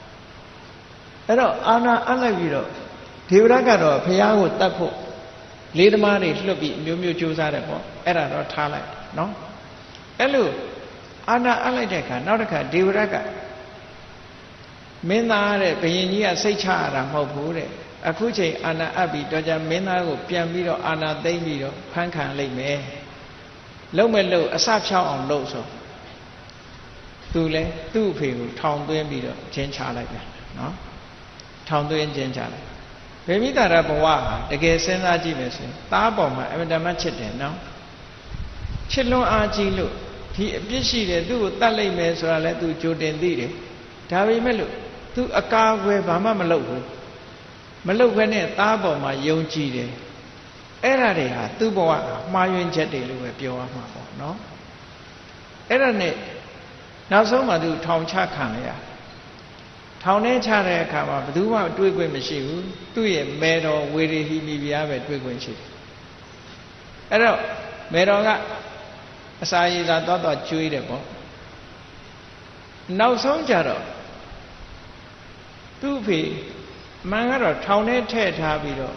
အဲ့တော့အာဏာအပ်လိုက်ပြီးတော့ဒေဝရတ်ကတော့ဘုရားကိုတတ်ဖို့လေးသမားတွေလွတ်ပြီးမျိုးမျိုးကြိုးစားတယ်ပေါ့အဲ့ဒါတော့ထားလိုက်နော်အဲ့လိုအာဏာအပ်လိုက်တဲ့အခါနောက်တစ်ခါဒေဝရတ်ကမင်းသားတဲ့ဘုရင်ကြီးကစိတ်ချရတာမဟုတ်ဘူးတဲ့အခုချိန်အာဏာအပ်ပြီးတော့ကြမင်းသားကိုပြန်ပြီးတော့အာဏာသိမ်းပြီးတော့ဖမ်းခံလိုက်မယ်လုံးမဲ့လို့အစဖြောင်းအောင်လုပ်ဆိုသူလဲသူ့အဖေကိုထောင်သွင်းပြီးတော့ကျင်းချလိုက်ပြန်နော်ထောင်သွင်းကျင်းချလိုက်ဗေမိတာရဘဝဟာတကယ်စဉ်းစားကြည့်မယ်ဆိုရင်သားပေါ်မှာအမြဲတမ်းချစ်တယ်နော်ချစ်လွန်အားကြီးလို့ဒီအပြစ်ရှိတယ်သူ့ကိုတတ်လိုက်မယ်ဆိုတာလဲသူကြိုတင်သိတယ်ဒါပေမဲ့လို့သူအကာအကွယ်ဘာမှမလုပ်ဘူးမလုပ်ဘဲနဲ့သားပေါ်မှာယုံကြည်တယ်အဲ့ဒါတွေဟာသူ့ဘဝမှားယွင်းချက်တွေလို့ပဲပြောရမှာပေါ့နော်အဲ့ဒါနဲ့နောက်ဆုံးမှသူထောင်ချခံရထောင်ထဲချတဲ့အခါမှာဘယ်သူမှတွေးခွင့်မရှိဘူးသူ့ရဲ့မေတော်ဝေရီဟိမိဖုရားပဲတွေးခွင့်ရှိတယ်အဲ့တော့မေတော်ကအစာရည်သာတော့ကျွေးတယ်ပေါ့နောက်ဆုံးကြတော့သူ့ဖေမန်ကတော့ထောင်ထဲထည့်ထားပြီးတော့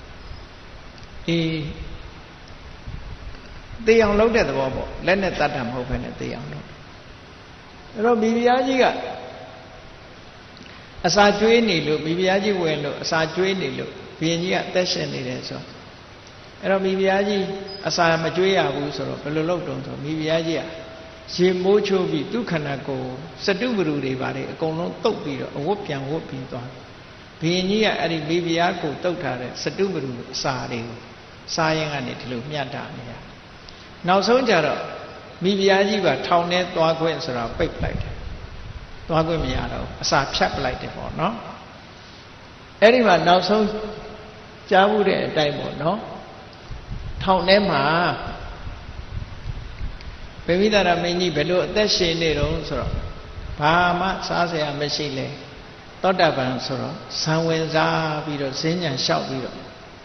တေအောင်လုပ်တဲ့သဘောပေါ့လက်နဲ့တတ်တာမဟုတ်ဘဲနဲ့တေအောင်လုပ်အဲ့တော့မိဖုရားကြီးကအစာကျွေးနေလို့မိဖုရားကြီးဝင်လို့အစာကျွေးနေလို့ဘုရင်ကြီးကအသက်ရှင်နေတယ်ဆိုအဲ့တော့မိဖုရားကြီးအစာမကျွေးရဘူးဆိုတော့ဘယ်လိုလုပ်တုံးဆိုမိဖုရားကြီးကရေမိုးချိုးပြီးသူ့ခန္ဓာကိုယ်စတုပရုတွေပါတယ်အကုန်လုံးတုတ်ပြီးတော့အဝတ်ပြန်ဝတ်ပြီးသွားဘုရင်ကြီးကအဲ့ဒီမိဖုရားကိုတုတ်ထားတဲ့စတုပရုအစာတွေကိုစားရင်ကနေဒီလိုမျှတာနေရနောက်ဆုံးကြတော့မိဖုရားကြီးကထောင်ထဲသွားခွင့်ဆိုတာပိတ်လိုက်တယ်သွားခွင့်မရတော့အစာဖြတ်ပလိုက်တယ်ပေါ့နော်အဲ့ဒီမှာနောက်ဆုံးကြားမှုတဲ့အတိုင်းပေါ့နော်ထောင်ထဲမှာဗေမိတာရမင်းကြီးဘယ်လိုအသက်ရှင်နေတော့ဆိုတော့ဘာမှစားစရာမရှိလဲသောတာပန်ဆိုတော့ဇံဝင်စားပြီးတော့ဈဉ္ဉံလျှောက်ပြီးတော့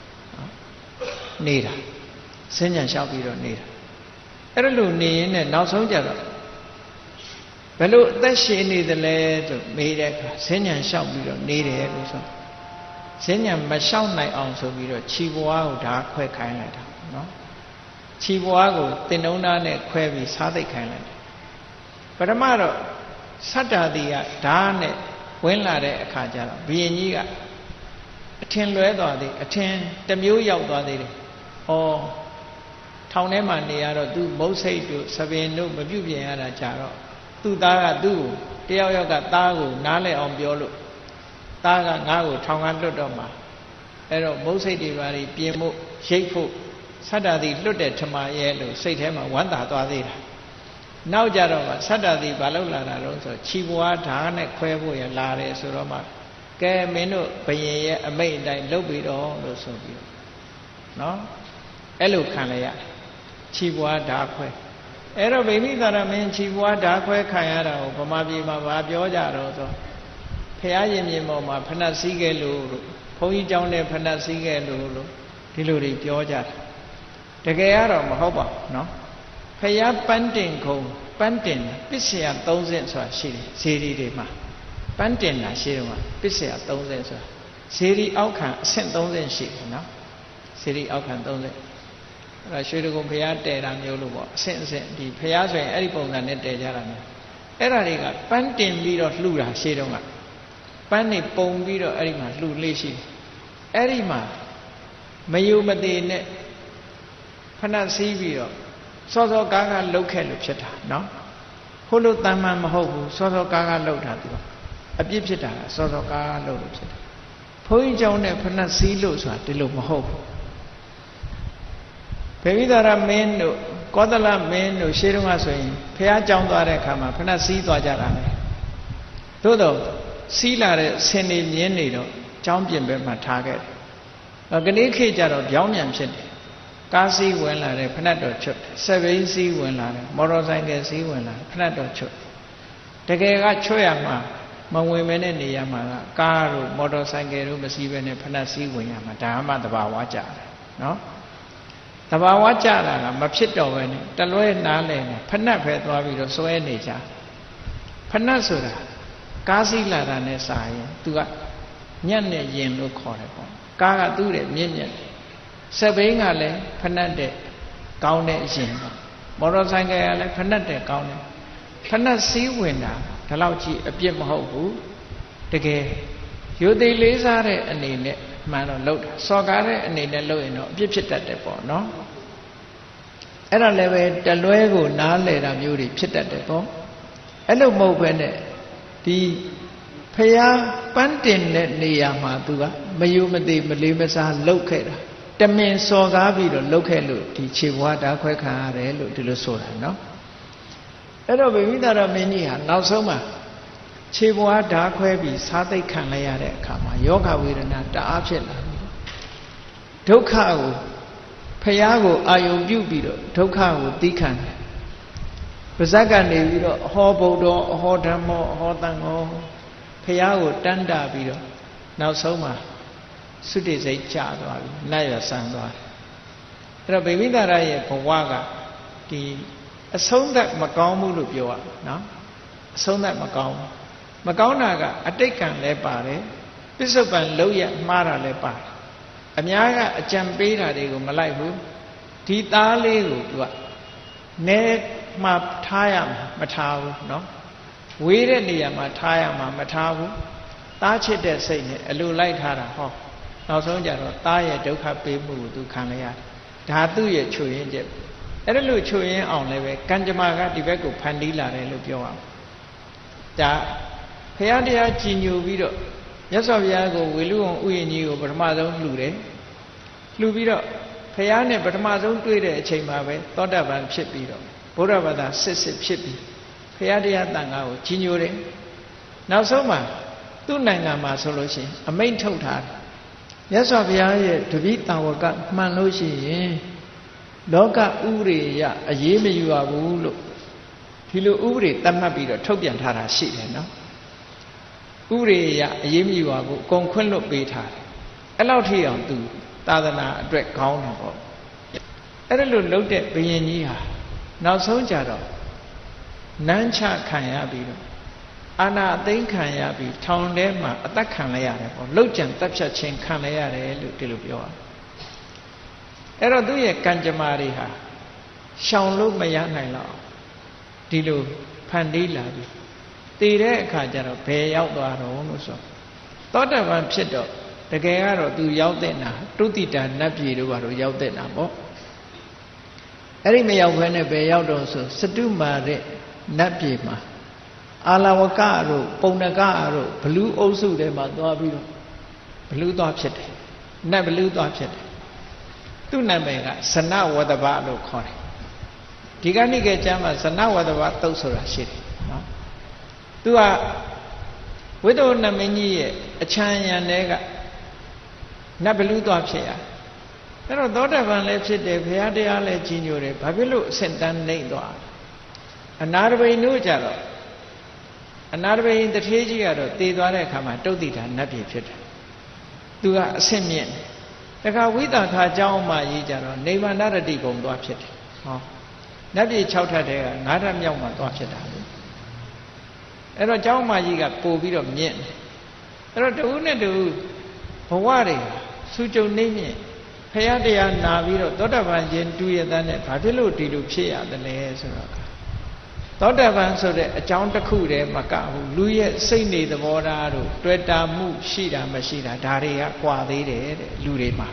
နေတာဈဉ္ဉံလျှောက်ပြီးတော့နေတာအဲ့လိုနေရင်နဲ့နောက်ဆုံးကြတော့ဘယ်လိုအသက်ရှင်နေသလဲဆိုမေးတဲ့အခါဈဉ္ဉံလျှောက်ပြီးတော့နေတယ်လို့ဆိုဈဉ္ဉံမလျှောက်နိုင်အောင်ဆိုပြီးတော့ခြေပွားကိုဓာခွဲခိုင်းလိုက်တာနော်ခြေပွားကိုတင်တုံးသားနဲ့ခွဲပြီးစားသိပ်ခိုင်းလိုက်တယ်ပထမတော့ဆတ္တာတိကဓာနဲ့ဝင်လာတဲ့အခါကျတော့ဘုရင်ကြီးကအထင်လွဲသွားသေးအထင်တစ်မျိုးရောက်သွားသေးတယ်ဩထောင်ထဲမှာနေရတော့သူမုတ်စိတ်တို့သပင်တို့မပြုတ်ပြင်ရတာကြတော့သူ့သားကသူ့ကိုတယောက်ယောက်ကသားကိုနားလဲအောင်ပြောလို့သားကငါ့ကိုထောင်ကလွတ်တော့မှာအဲ့တော့မုတ်စိတ်တွေပါပြင်ဖို့ရိတ်ဖို့ဆတ္တာတိလွတ်တဲ့ထမရဲ့လို့စိတ်ထဲမှာဝမ်းသာသွားသေးတာနောက်ကြတော့မှဆတ္တာတိဘာလို့လာတာတော့ဆိုခြိပွားဓာတ်နဲ့ခွဲဖို့ရလာတယ်ဆိုတော့မှကဲမင်းတို့ဘယင်ရဲ့အမိန့်အတိုင်းလုပ်ပြီးတော့လို့ဆိုပြီးနော်အဲ့လိုခံလိုက်ရခြိပွားဓာတ်ခွဲအဲ့တော့ဗိမိသာရမင်းခြိပွားဓာတ်ခွဲခံရတာကိုဗမာပြည်မှာဗာပြောကြတော့ဆိုဖရာရင်မြင်ပေါ်မှာဖဏတ်စည်းခဲ့လို့ဘုန်းကြီးကျောင်းနဲ့ဖဏတ်စည်းခဲ့လို့ဒီလိုတွေပြောကြတယ်တကယ်ကတော့မဟုတ်ပါဘူးနော်ဖရာပန်းတင်ခုံပန်းတင်ပစ္စယ30ဆိုတာရှိတယ်ဇေဒီတွေမှာပန်းတင်တာရှိတော့ပစ္စယ30ဆိုတာဇေဒီအောက်ခံအဆင့်30ရှိတယ်နော်ဇေဒီအောက်ခံ30အဲ့ဒါရွှေတကုံဖရာတည်တာမျိုးလို့ပေါ့အဆင့်အဆင့်ဒီဖရာဆိုရင်အဲ့ဒီပုံစံနဲ့တည်ကြတာမျိုးအဲ့ဒါတွေကပန်းတင်ပြီးတော့လှူတာရှိတော့ကပန်းနေပုံပြီးတော့အဲ့ဒီမှာလှူလေးရှိတယ်အဲ့ဒီမှာမယုံမသေးနဲ့ဖဏတ်စည်းပြီးတော့စောစောကားကလှုပ်ခဲ့လို့ဖြစ်တာနော်ဟိုလိုတန်မှန်မဟုတ်ဘူးစောစောကားကလှုပ်တာသူအပြစ်ဖြစ်တာစောစောကားကလှုပ်လို့ဖြစ်တာဘုန်းကြီးကျောင်းနဲ့ဖဏတ်စည်းလို့ဆိုတာဒီလိုမဟုတ်ဘူးဗေမိသာရမင်းတို့ကောသလမင်းတို့ရှေးတုန်းကဆိုရင်ဖះကျောင်းသွားတဲ့အခါမှာဖဏတ်စည်းသွားကြတာပဲသို့တော့စီးလာတဲ့ဆင်နေမြင်းနေတော့ကျောင်းပြင်ဘက်မှာထားခဲ့တယ်ကနေ့ခေတ်ကျတော့ပြောင်းပြန်ဖြစ်တယ်ကားစီးဝင်လာတယ်ဖဏတ်တော်ချွတ်ဆက်ဘိန်းစီးဝင်လာတယ်မော်တော်ဆိုင်ကယ်စီးဝင်လာတယ်ဖဏတ်တော်ချွတ်တကယ်ကချွတ်ရမှာမဝင်မဲနဲ့နေရမှာကကားတို့မော်တော်ဆိုင်ကယ်တို့မစီးပဲနဲ့ဖဏတ်စီးဝင်ရမှာဒါမှတဘာဝကြတယ်နော်တဘာဝကြတာကမဖြစ်တော့ပဲနဲ့တလွဲနားလဲနေဖဏတ်ပဲသွားပြီးတော့စွဲနေကြဖဏတ်ဆိုတာကားစီးလာတာနဲ့စာရင်သူကညက်နဲ့ရင်လို့ခေါ်တယ်ပေါ့ကားကသူ့ရဲ့မြင့်မြတ်စက်ဘိန်းကလည်းဖဏတ်တဲ့ကောင်းတဲ့အရင်မော်တော်ဆိုင်ကလည်းဖဏတ်တဲ့ကောင်းတယ်ဖဏတ်စည်းဝင်တာဒါလောက်ကြီးအပြစ်မဟုတ်ဘူးတကယ်ရိုသေလေးစားတဲ့အနေနဲ့မှန်တော့လှုပ်တာစော်ကားတဲ့အနေနဲ့လှုပ်ရင်တော့အပြစ်ဖြစ်တတ်တယ်ပေါ့နော်အဲ့ဒါလည်းပဲတလွဲကိုနားလဲတာမျိုးတွေဖြစ်တတ်တယ်ပေါ့အဲ့လိုမဟုတ်ဘဲနဲ့ဒီဖယားပန်းတင်တဲ့နေရာမှာသူကမယုံမသိမလေးမစားလှုပ်ခဲ့တာတမင်စော်ကားပြီးတော့လှုပ်ခဲ့လို့ဒီခြေဘွားဓာခွဲခံရတယ်လို့ဒီလိုဆိုတာနော်အဲ့တော့ဗိမိသာရမင်းကြီးဟာနောက်ဆုံးမှာခြေဘွားဓာခွဲပြီးစားသိပ်ခံလိုက်ရတဲ့အခါမှာယောဂဝေဒနာတအားဖြစ်လာပြီဒုက္ခကိုဖယားကိုအာယုံပြုပြီးတော့ဒုက္ခကိုသိခံတယ်ပါဇက်ကနေပြီးတော့အဟောဗုဒ္ဓောအဟောဓမ္မောအဟောတန်ဃောဖယားကိုတန်းတာပြီးတော့နောက်ဆုံးမှာသုတိစိတ်ကျသွားပြီနတ်ရဆန်းသွားတယ်အဲ့တော့ဗိမိသာရရဲ့ဘဝကဒီအဆုံးသက်မကောင်းဘူးလို့ပြောရနော်အဆုံးသက်မကောင်းဘူးမကောင်းတာကအတိတ်ကံလည်းပါတယ်ပစ္စုပန်လုံးရမှားတာလည်းပါတယ်အများကအကြံပေးတာတွေကိုမလိုက်ဘူးဒီသားလေးကိုသူကနဲမှထားရမှာမထားဘူးเนาะဝေးတဲ့နေရာမှာထားရမှာမထားဘူးသားချစ်တဲ့စိတ်နဲ့အလိုလိုက်ထားတာဟောနောက်ဆုံးကြတော့သားရဲ့ဒုက္ခပေးမှုကိုသူခံရရတယ်ဒါသူ့ရဲ့ချွေရင်းချက်အဲ့ဒါလို့ချွေရင်းအောင်လည်းပဲကံကြမ္မာကဒီဘက်ကိုဖန်တီးလာတယ်လို့ပြောအောင်ဒါဖရာတရားကြည်ညိုပြီးတော့မြတ်စွာဘုရားကိုဝေလူအောင်ဥယျာဉ်ကြီးကိုပထမဆုံးလှူတယ်လှူပြီးတော့ဖရာနဲ့ပထမဆုံးတွေ့တဲ့အချိန်မှာပဲသောတာပန်ဖြစ်ပြီးတော့ဘုရားဘာသာစစ်ဖြစ်ပြီးဖရာတရားတန်ခါကိုကြီးညိုတယ်နောက်ဆုံးမှာသူ့နိုင်ငံမှာဆိုလို့ရှိရင်အမိန့်ထုတ်ထားတယ်မြတ်စွာဘုရားရဲ့တပည့်တာဝကမှန်လို့ရှိရင်လောကဥပဒေရအရေးမယူရဘူးလို့ဒီလိုဥပဒေသတ်မှတ်ပြီးတော့ထုတ်ပြန်ထားတာရှိတယ်နော်ဥပဒေရအရေးမယူရဘူးအကုန်ခွင့်လွတ်ပေးထားတယ်အဲ့လောက်ထိအောင်သူသာသနာအတွက်ခေါင်းတယ်ပေါ့အဲ့ဒါလို့လှုပ်တဲ့ဘုရင်ကြီးဟာနောက်ဆုံးကြတော့နန်းချခံရပြီးတော့အာနာအသိမ်းခံရပြီးထောင်ထဲမှာအသက်ခံလိုက်ရတယ်ပေါ့လှုပ်ကြံတပ်ဖြတ်ခြင်းခံလိုက်ရတယ်လို့ဒီလိုပြောတာအဲ့တော့သူ့ရဲ့ကံကြမ္မာတွေဟာရှောင်လို့မရနိုင်တော့ဒီလိုဖန်တီးလာပြီးတည်တဲ့အခါကျတော့ဘယ်ရောက်သွားတော့လို့ဆိုသောတာပန်ဖြစ်တော့တကယ်ကတော့သူရောက်တဲ့နာတုတိတာနတ်ပြည်တို့ကတော့ရောက်တဲ့နာပေါ့အဲ့ဒီမရောက်ဘဲနဲ့ဘယ်ရောက်တော့ဆိုစတုမာတဲ့နတ်ပြည်မှာအာလဝကတို့ပုံနကတို့ဘလူးအုပ်စုထဲမှာသွားပြီးတော့ဘလူးသွားဖြစ်တယ်နတ်ဘလူးသွားဖြစ်တယ်သူ့နာမည်ကဇနဝတ္တဗလို့ခေါ်တယ်ဒီကနေ့ကကျမ်းမှာဇနဝတ္တဗတုတ်ဆိုတာရှိတယ်နော်သူကဝိတ္တနမင်းကြီးရဲ့အချမ်းရံတွေကနတ်ဘလူးသွားဖြစ်ရအဲ့တော့သောတာပန်လည်းဖြစ်တယ်ဘုရားတရားလည်းကြီးညိုတယ်ဘာဖြစ်လို့အစင်တန်းနှိမ့်သွားအနာတပိန်တို့ကြတော့အနာတပိန်တထေးကြီးကတော့တည်သွားတဲ့အခါမှာတုတ်တိတာနတ်ပြည်ဖြစ်တယ်သူကအဆင့်မြင့်တယ်တခါဝိသခာเจ้าအမကြီးကြတော့နေဗန္ဒရတိကုံသွားဖြစ်တယ်ဟောနတ်ပြည်6ထပ်တဲ့က9ထပ်မြောက်မှာသွားဖြစ်တာလေအဲ့တော့เจ้าအမကြီးကပို့ပြီးတော့မြင့်တယ်အဲ့တော့တဦးနဲ့တဦးဘဝတွေစူးကြုံနေမြင့်ဖရာတရားနာပြီးတော့သောတာပန်ရှင်တူရတဲ့နဲ့ဘာဖြစ်လို့ဒီလိုဖြစ်ရတယ်လဲဆိုတော့သောတာပန်ဆိုတဲ့အကြောင်းတစ်ခုတည်းမကဘူးလူရဲ့စိတ်နေသဘောထားတို့တွေ့တာမှုရှိတာမရှိတာဒါတွေကကွာသေးတယ်တဲ့လူတွေမှာ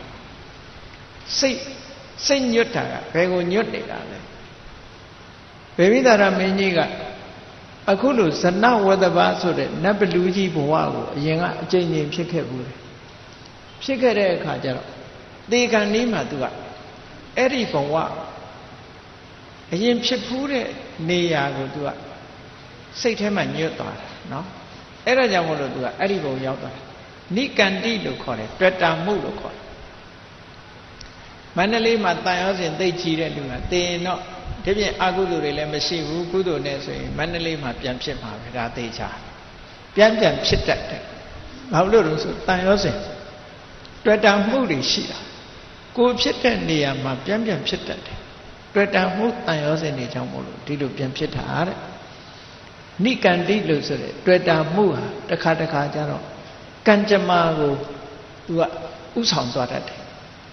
စိတ်ညွတ်တာကဘယ်ကိုညွတ်နေတာလဲဗေမိသာရမင်းကြီးကအခုလိုဇနဝတ္တဗဆိုတဲ့နတ်ဘလူကြီးဘဝကိုအရင်ကအကျဉ်းချင်းဖြစ်ခဲ့ဘူးလေဖြစ်ခဲ့တဲ့အခါကျတော့သေကံနီးမှာသူကအဲ့ဒီဘဝအရင်ဖြစ်ဖူးတဲ့နေရာကိုသူကစိတ်ထဲမှာညွတ်သွားတာနော်အဲ့ဒါကြောင့်မို့လို့သူကအဲ့ဒီဘုံရောက်သွားတာနိကန္တိလို့ခေါ်တယ်တွေ့တာမှုလို့ခေါ်တယ်မန္တလေးမှာတန်ရောစဉ်သိကြည့်တဲ့လူကတေရင်တော့ဒီပြင်အကုသိုလ်တွေလည်းမရှိဘူးကုသိုလ်နဲ့ဆိုရင်မန္တလေးမှာပြန်ဖြစ်မှာပဲဒါသိချာပြန်ဖြစ်တတ်တယ်ဘာလို့လဲဆိုတန်ရောစဉ်တွေ့တာမှုတွေရှိတာကိုဖြစ်တဲ့နေရာမှာပြန်ဖြစ်တတ်တယ်တွေ့တာမှုတန်ရောစဉ်တွေကြောင့်မို့လို့ဒီလိုပြန်ဖြစ်တာတဲ့နိကန္တိလို့ဆိုတဲ့တွေ့တာမှုဟာတစ်ခါကြတော့ကံကြမ္မာကိုသူကဥဆောင်သွားတတ်တယ်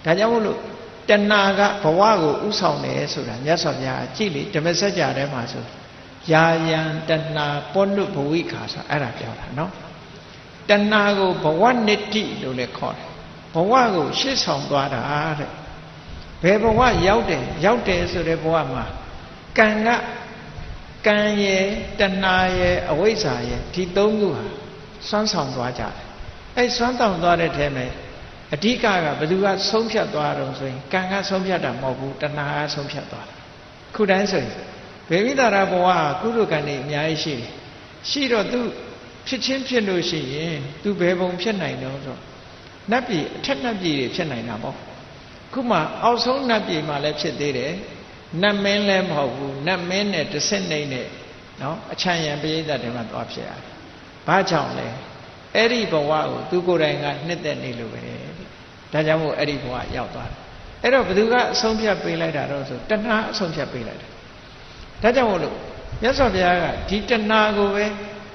ဒါကြောင့်မို့လို့တဏှာကဘဝကိုဥဆောင်တယ်ဆိုတာမြတ်စွာဘုရားကြည့်လေဓမ္မစကြာထဲမှာဆိုယာယံတဏှာပောနုဘဝိခါဆိုအဲ့ဒါပြောတာနော်တဏှာကိုဘဝနိတ္တိလို့လည်းခေါ်တယ်ဘဝကိုရှေ့ဆောင်သွားတာတဲ့ဘယ်ဘဝရောက်တယ်ဆိုတဲ့ဘဝမှာကံရဲ့တဏှာရဲ့အဝိဇ္ဇာရဲ့ဒီသုံးခုဟာစွမ်းဆောင်သွားကြတယ်အဲ့စွမ်းဆောင်သွားတဲ့ထဲမှာအဓိကကဘယ်သူကဆုံးဖြတ်သွားတော့ဆိုရင်ကံကဆုံးဖြတ်တာမဟုတ်ဘူးတဏှာကဆုံးဖြတ်သွားတာခုတိုင်းဆိုရင်ဘေမိတာရဘဝကုသိုလ်ကံတွေအများကြီးရှိတယ်ရှိတော့သူဖြစ်ချင်းဖြစ်လို့ရှိရင်သူဘယ်ပုံဖြစ်နိုင်တော့ဆိုနတ်ပြည်အထက်နတ်ပြည်တွေဖြစ်နိုင်တာပေါ့ခုမှအောက်ဆုံးနတ်ပြည်မှာလည်းဖြစ်သေးတယ်နတ်မင်းလည်းမဟုတ်ဘူးနတ်မင်းနဲ့တစ်ဆင့်နဲ့နော်အချမ်းရံပရိသတ်တွေမှာသွားဖြစ်ရတယ်ဘာကြောင့်လဲအဲ့ဒီဘဝကိုသူကိုယ်တိုင်ကနှစ်သက်နေလို့ပဲဒါကြောင့်မို့အဲ့ဒီဘဝရောက်သွားတယ်အဲ့တော့ဘယ်သူကအဆုံးဖြတ်ပေးလိုက်တာတော့ဆိုတဏှာအဆုံးဖြတ်ပေးလိုက်တယ်ဒါကြောင့်မို့လို့မြတ်စွာဘုရားကဒီတဏှာကိုပဲ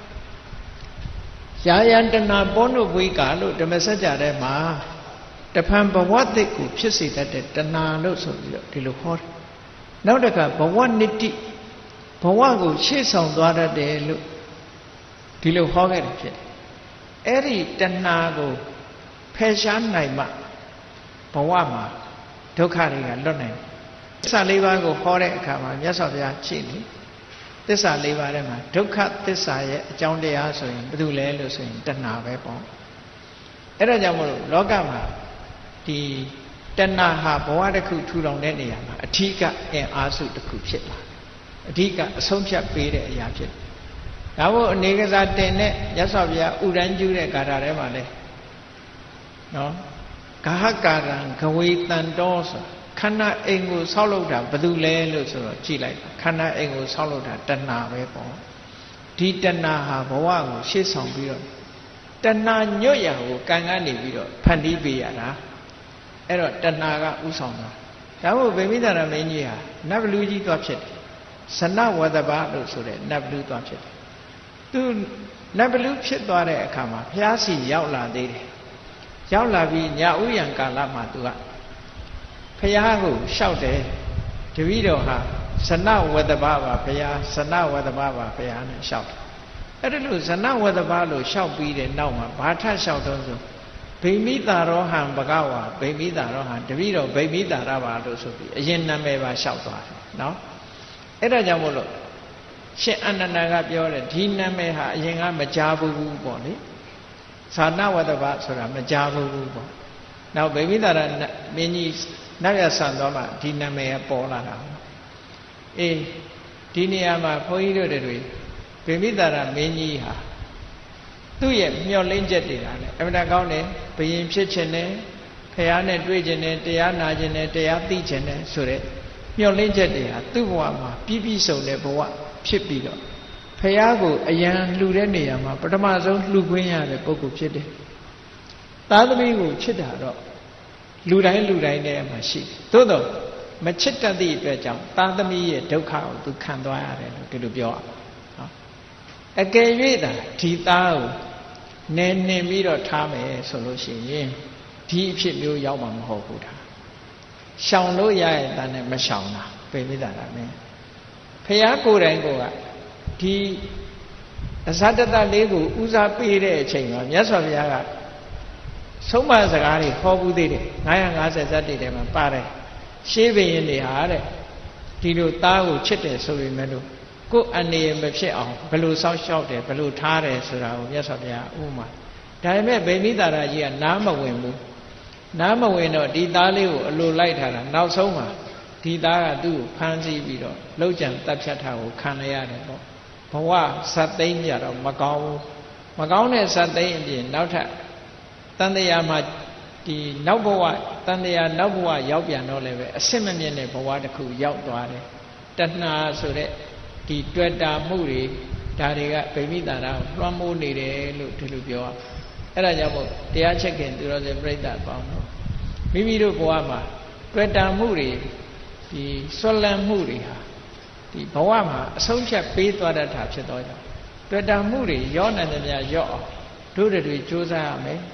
ယာယံတဏှာပောနုဘဝိကာလို့ဓမ္မစကြာထဲမှာတဖန်ဘဝသစ်ကိုဖြစ်စေတတ်တဲ့တဏှာလို့ဆိုပြီးတော့ဒီလိုခေါ်တယ်နောက်တစ်ခါဘဝနိတ္တိဘဝကိုရှေ့ဆောင်သွားတတ်တယ်လို့ဒီလိုဟောခဲ့တယ်ဖြစ်တယ်အဲ့ဒီတဏှာကိုဖယ်ရှားနိုင်မှဘဝမှာဒုက္ခတွေကလွတ်နိုင်တယ်သစ္စာလေးပါးကိုဟောတဲ့အခါမှာမြတ်စွာဘုရားကြည့်နေသစ္စာလေးပါးထဲမှာဒုက္ခသစ္စာရဲ့အကြောင်းတရားဆိုရင်ဘာလို့လဲလို့ဆိုရင်တဏှာပဲပေါ့အဲ့ဒါကြောင့်မို့လို့လောကမှာဒီတဏှာဟာဘဝတစ်ခုထူထောင်တဲ့နေရာမှာအဓိကအင်အားစုတစ်ခုဖြစ်လာအဓိကအဆုံးဖြတ်ပေးတဲ့အရာဖြစ်ဒါမို့အနေကစားတင်တဲ့မြတ်စွာဘုရားဥရန်ကျူးတဲ့ဂါထာထဲမှာလဲနော်ဂဟကာရံဂဝေတန်တော်ဆိုခန္ဓာအိမ်ကိုဆောက်လုပ်တာဘာလို့လဲလို့ဆိုတော့ကြည်လိုက်ခန္ဓာအိမ်ကိုဆောက်လုပ်တာတဏှာပဲပေါ့ဒီတဏှာဟာဘဝကိုရှေ့ဆောင်ပြီးတော့တဏှာညွတ်ရကိုကံကနေပြီးတော့ဖန်တီးပေးရတာအဲ့တော့တဏှာကဥဆောင်တာဒါမို့ဗေမိတာရမင်းကြီးဟာနတ်ဘလူကြီးသွားဖြစ်တယ်ဇနဝတ္တပလို့ဆိုတဲ့နတ်ဘလူသွားဖြစ်တယ်သူနတ်ဘလူဖြစ်သွားတဲ့အခါမှာဘုရားစီရောက်လာသေးတယ်ရောက်လာပြီးညဥ်ရံကာလမှာသူကဘုရားကိုလျှောက်တယ်တပည့်တော်ဟာဇနဝတ္တပပါဘုရားဇနဝတ္တပပါဘုရားနဲ့လျှောက်တယ်အဲ့ဒါလို့ဇနဝတ္တပလို့လျှောက်ပြီးတဲ့နောက်မှာဘာထလျှောက်တော့ဆိုဗိမိတာရောဟံဘဂဝါဗိမိတာရောဟံတပည့်တော်ဗိမိတာရပါလို့ဆိုပြီးအရင်နာမည်ပါလျှောက်သွားတယ်နော်အဲ့ဒါကြောင့်မို့လို့ရှင်အနန္ဒာကပြောတယ်ဒီနာမည်ဟာအရင်ကမကြားဘူးပေါ့လေဇာနဝတ္တပဆိုတာမကြားဘူးပေါ့နောက်ဗိမိတာရမင်းကြီးနောက်ရဆန်သွားမှဒီနာမည်ကပေါ်လာတာအေးဒီနေရာမှာဘုန်းကြီးတို့တွေဗိမိတာရမင်းကြီးဟာသူ့ရဲ့မျှော်လင့်ချက်တွေကလည်းအမှန်တန်ကောင်းတယ်ဘယင်ဖြစ်ခြင်းနဲ့ဖះနဲ့တွေ့ခြင်းနဲ့တရားနာခြင်းနဲ့တရားသိခြင်းနဲ့ဆိုတဲ့မျှော်လင့်ချက်တွေဟာသူ့ဘဝမှာပြည့်ပြည့်စုံတဲ့ဘဝဖြစ်ပြီးတော့ဖះကိုအယံလှူတဲ့နေရာမှာပထမဆုံးလှူခွင့်ရတဲ့ပုဂ္ဂိုလ်ဖြစ်တယ်သားသမီးကိုချစ်တာတော့လူတိုင်းထဲမှာရှိတယ်သို့တော့မချစ်တတ်သည့်အတွက်ကြောင့်သားသမီးရဲ့ဒုက္ခကိုသူခံသွားရတယ်လို့ဒီလိုပြောရအောင်နော်အကယ်၍သာဒီသားကိုနေပြီးတော့ထားမယ်ဆိုလို့ရှိရင်ဒီအဖြစ်မျိုးရောက်မှာမဟုတ်ဘူးဒါရှောင်လို့ရရဲ့တန်းနဲ့မရှောင်တာပြင်မိတာလားမင်းဖះကိုယ်တိုင်ကဒီအဇတတလေးကိုဦးစားပေးတဲ့အချိန်မှာမြတ်စွာဘုရားကဆုံးမစကားတွေဟောဘူးသေးတယ်950ဇတ်တွေထဲမှာပါတယ်ရှေးဘယင်းတွေဟာတဲ့ဒီလိုသားကိုချစ်တယ်ဆိုပေမဲ့လို့ကိုယ်အနေမဖြစ်အောင်ဘယ်လိုစောင့်ရှောက်တယ်ဘယ်လိုထားတယ်ဆိုတာကိုမြတ်စွာဘုရားဥပမာဒါပေမဲ့ဗိမိတာရကြီးကနားမဝင်ဘူးနားမဝင်တော့ဒီသားလေးကိုအလိုလိုက်ထားတာနောက်ဆုံးမှာဒီသားကသူ့ကိုဖမ်းဆီးပြီးတော့လှုပ်ကြံတပ်ဖြတ်တာကိုခံရရတယ်ပေါ့ဘဝဇတ်သိမ်းကြတော့မကောင်းဘူးမကောင်းတဲ့ဇတ်သိမ်းအပြင်နောက်ထပ်တန်တရားမှာဒီနောက်ဘဝတန်တရားနောက်ဘဝရောက်ပြန်တော့လည်းပဲအစစ်မမြင့်တဲ့ဘဝတစ်ခုရောက်သွားတယ်တဏှာဆိုတဲ့ဒီတွေ့တာမှုတွေဒါတွေကဗိမိတာရကိုလွှမ်းမိုးနေတယ်လို့ဒီလိုပြောအဲ့ဒါကြောင့်မို့တရားချက်ခင်သူတော်စင်ပြိဿပေါင်းတော့မိမိတို့ဘဝမှာတွေ့တာမှုတွေဒီဆွလန်းမှုတွေဟာဒီဘဝမှာအဆုံးဖြတ်ပေးသွားတတ်တာဖြစ်တော့ကြောင့်တွေ့တာမှုတွေရောနိုင်တယ်များရော့အောင်တို့တွေစူးစမ်းရမယ်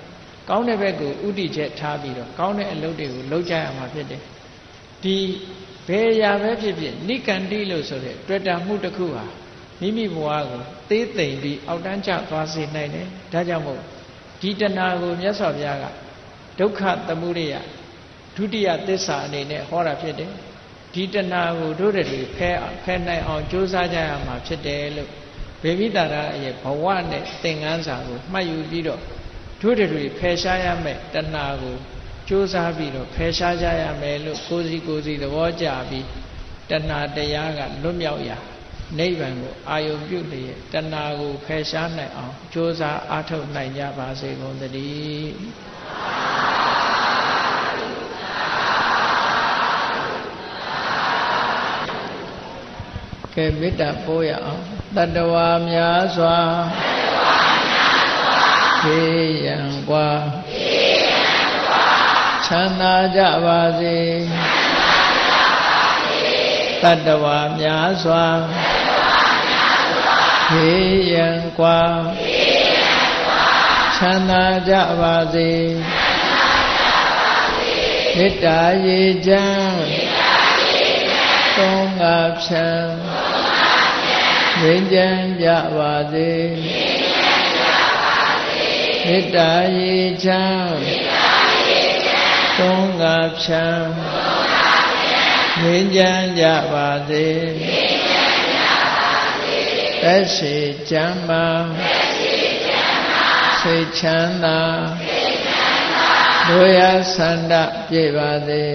ကောင်းတဲ့ဘက်ကိုဥတီချက်ထားပြီးတော့ကောင်းတဲ့အလုပ်တွေကိုလုပ်ကြရမှာဖြစ်တယ်ဒီဘယ်ရာပဲဖြစ်ဖြစ်နိကန္တိလို့ဆိုတဲ့တွေ့တာမှုတစ်ခုဟာမိမိဘဝကိုသေးသိမ့်ပြီးအောက်တန်းကျသွားစေနိုင်တယ်ဒါကြောင့်မို့ဒီတဏှာကိုမြတ်စွာဘုရားကဒုက္ခသမုဒယဒုတိယသစ္စာအနေနဲ့ဟောတာဖြစ်တယ်ဒီတဏှာကိုတို့တွေဖဲနိုင်အောင်ကြိုးစားကြရမှာဖြစ်တယ်လို့ဗေမိတာရရဲ့ဘဝနဲ့သင်္ကန်းစာကိုမှတ်ယူပြီးတော့တို့တွေဖယ်ရှားရမယ်တဏှာကိုကြိုးစားပြီးတော့ဖယ်ရှားကြရမယ်လို့ကိုယ်စီသဘောကျပြီးတဏှာတရားကလွတ်မြောက်ရာနိဗ္ဗာန်ကိုအာယုပြုလျက်တဏှာကိုဖယ်ရှားနိုင်အောင်ကြိုးစားအားထုတ်နိုင်ကြပါစေကုန်သတည်းကဲမေတ္တာပို့ရအောင်တတ္တဝါများစွာခေယံကွာချမ်းသာကြပါစေတတ္တဝါများစွာခေယံကွာချမ်းသာကြပါစေမေတ္တာရေချမ်းသုံးငါဖြံငြိမ်းချမ်းကြပါစေမေတ္တာရေချမ်းသုံးငါဖြံငြိမ်းချမ်းကြပါစေသက်ရှိချမ်းသာစိတ်ချမ်းသာတို့ရဆန္ဒပြည့်ပါစေ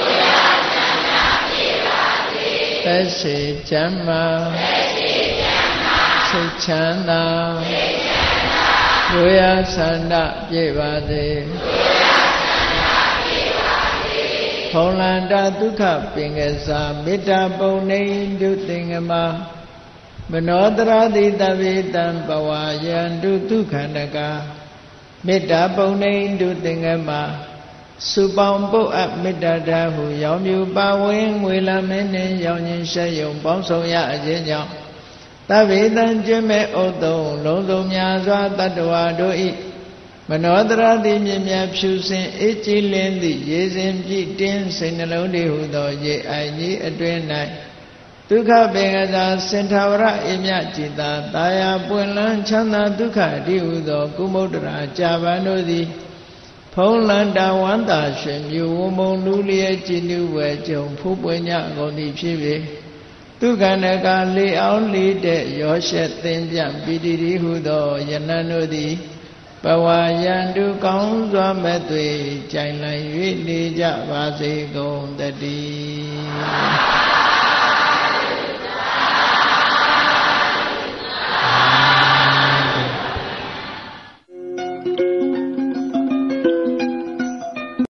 သက်ရှိချမ်းသာစိတ်ချမ်းသာတို့ရဆန္ဒပြည့်ပါစေဖုံလန္တာဒုက္ခပင်ကစားမေတ္တာပုံနေဒုသင်္ကမမနောတရတိတဗေတံဘဝယံဒုဒုက္ခန္တကမေတ္တာပုံနေဒုသင်္ကမစုပေါင်းပုတ်အပ်မေတ္တာဓာဟုရောင်မြူပါဝင်ငွေလမင်းနှင့်ရောင်ရင်ရှက်ယုံပေါင်းဆောင်ရအခြင်းကြောင့်တဗေတံကျင့်မဲ့ဥတုံလုံးစုံများစွာတတ္တဝါတို့ဤမနောတရတိမြင်မြဖြူစင်အေးကြည်လင်းသည့်ရေစဉ်ပြည့်တင်းစိတ်နှလုံးတွေဟုသောရေအိုင်ကြီးအတွင်၌ဒုက္ခပင်ကစားစင်ထာဝရအေမြจิตာတာယာပွင့်လန်းချမ်းသာဒုက္ခအတိဟုသောကုမုဒ္ဒရာကြာပန်တို့သည်ဖုံးလန္တာဝန္တာရှင်မြူဝမုံလူလျက်ကြည်နုဝဲကြုံဖူးပွင့်ညကုန်သည်ဖြစ်ပေဒုက္ခန္တကလေအောင်လေးတဲ့ရောရှက်သင်ပြပီတိတိဟုသောယနံတို့သည်ဘဝယံတုကောင်းစွာမဲ့သွေကြိုင်လည်၍နေကြပါစေကုန်တည်း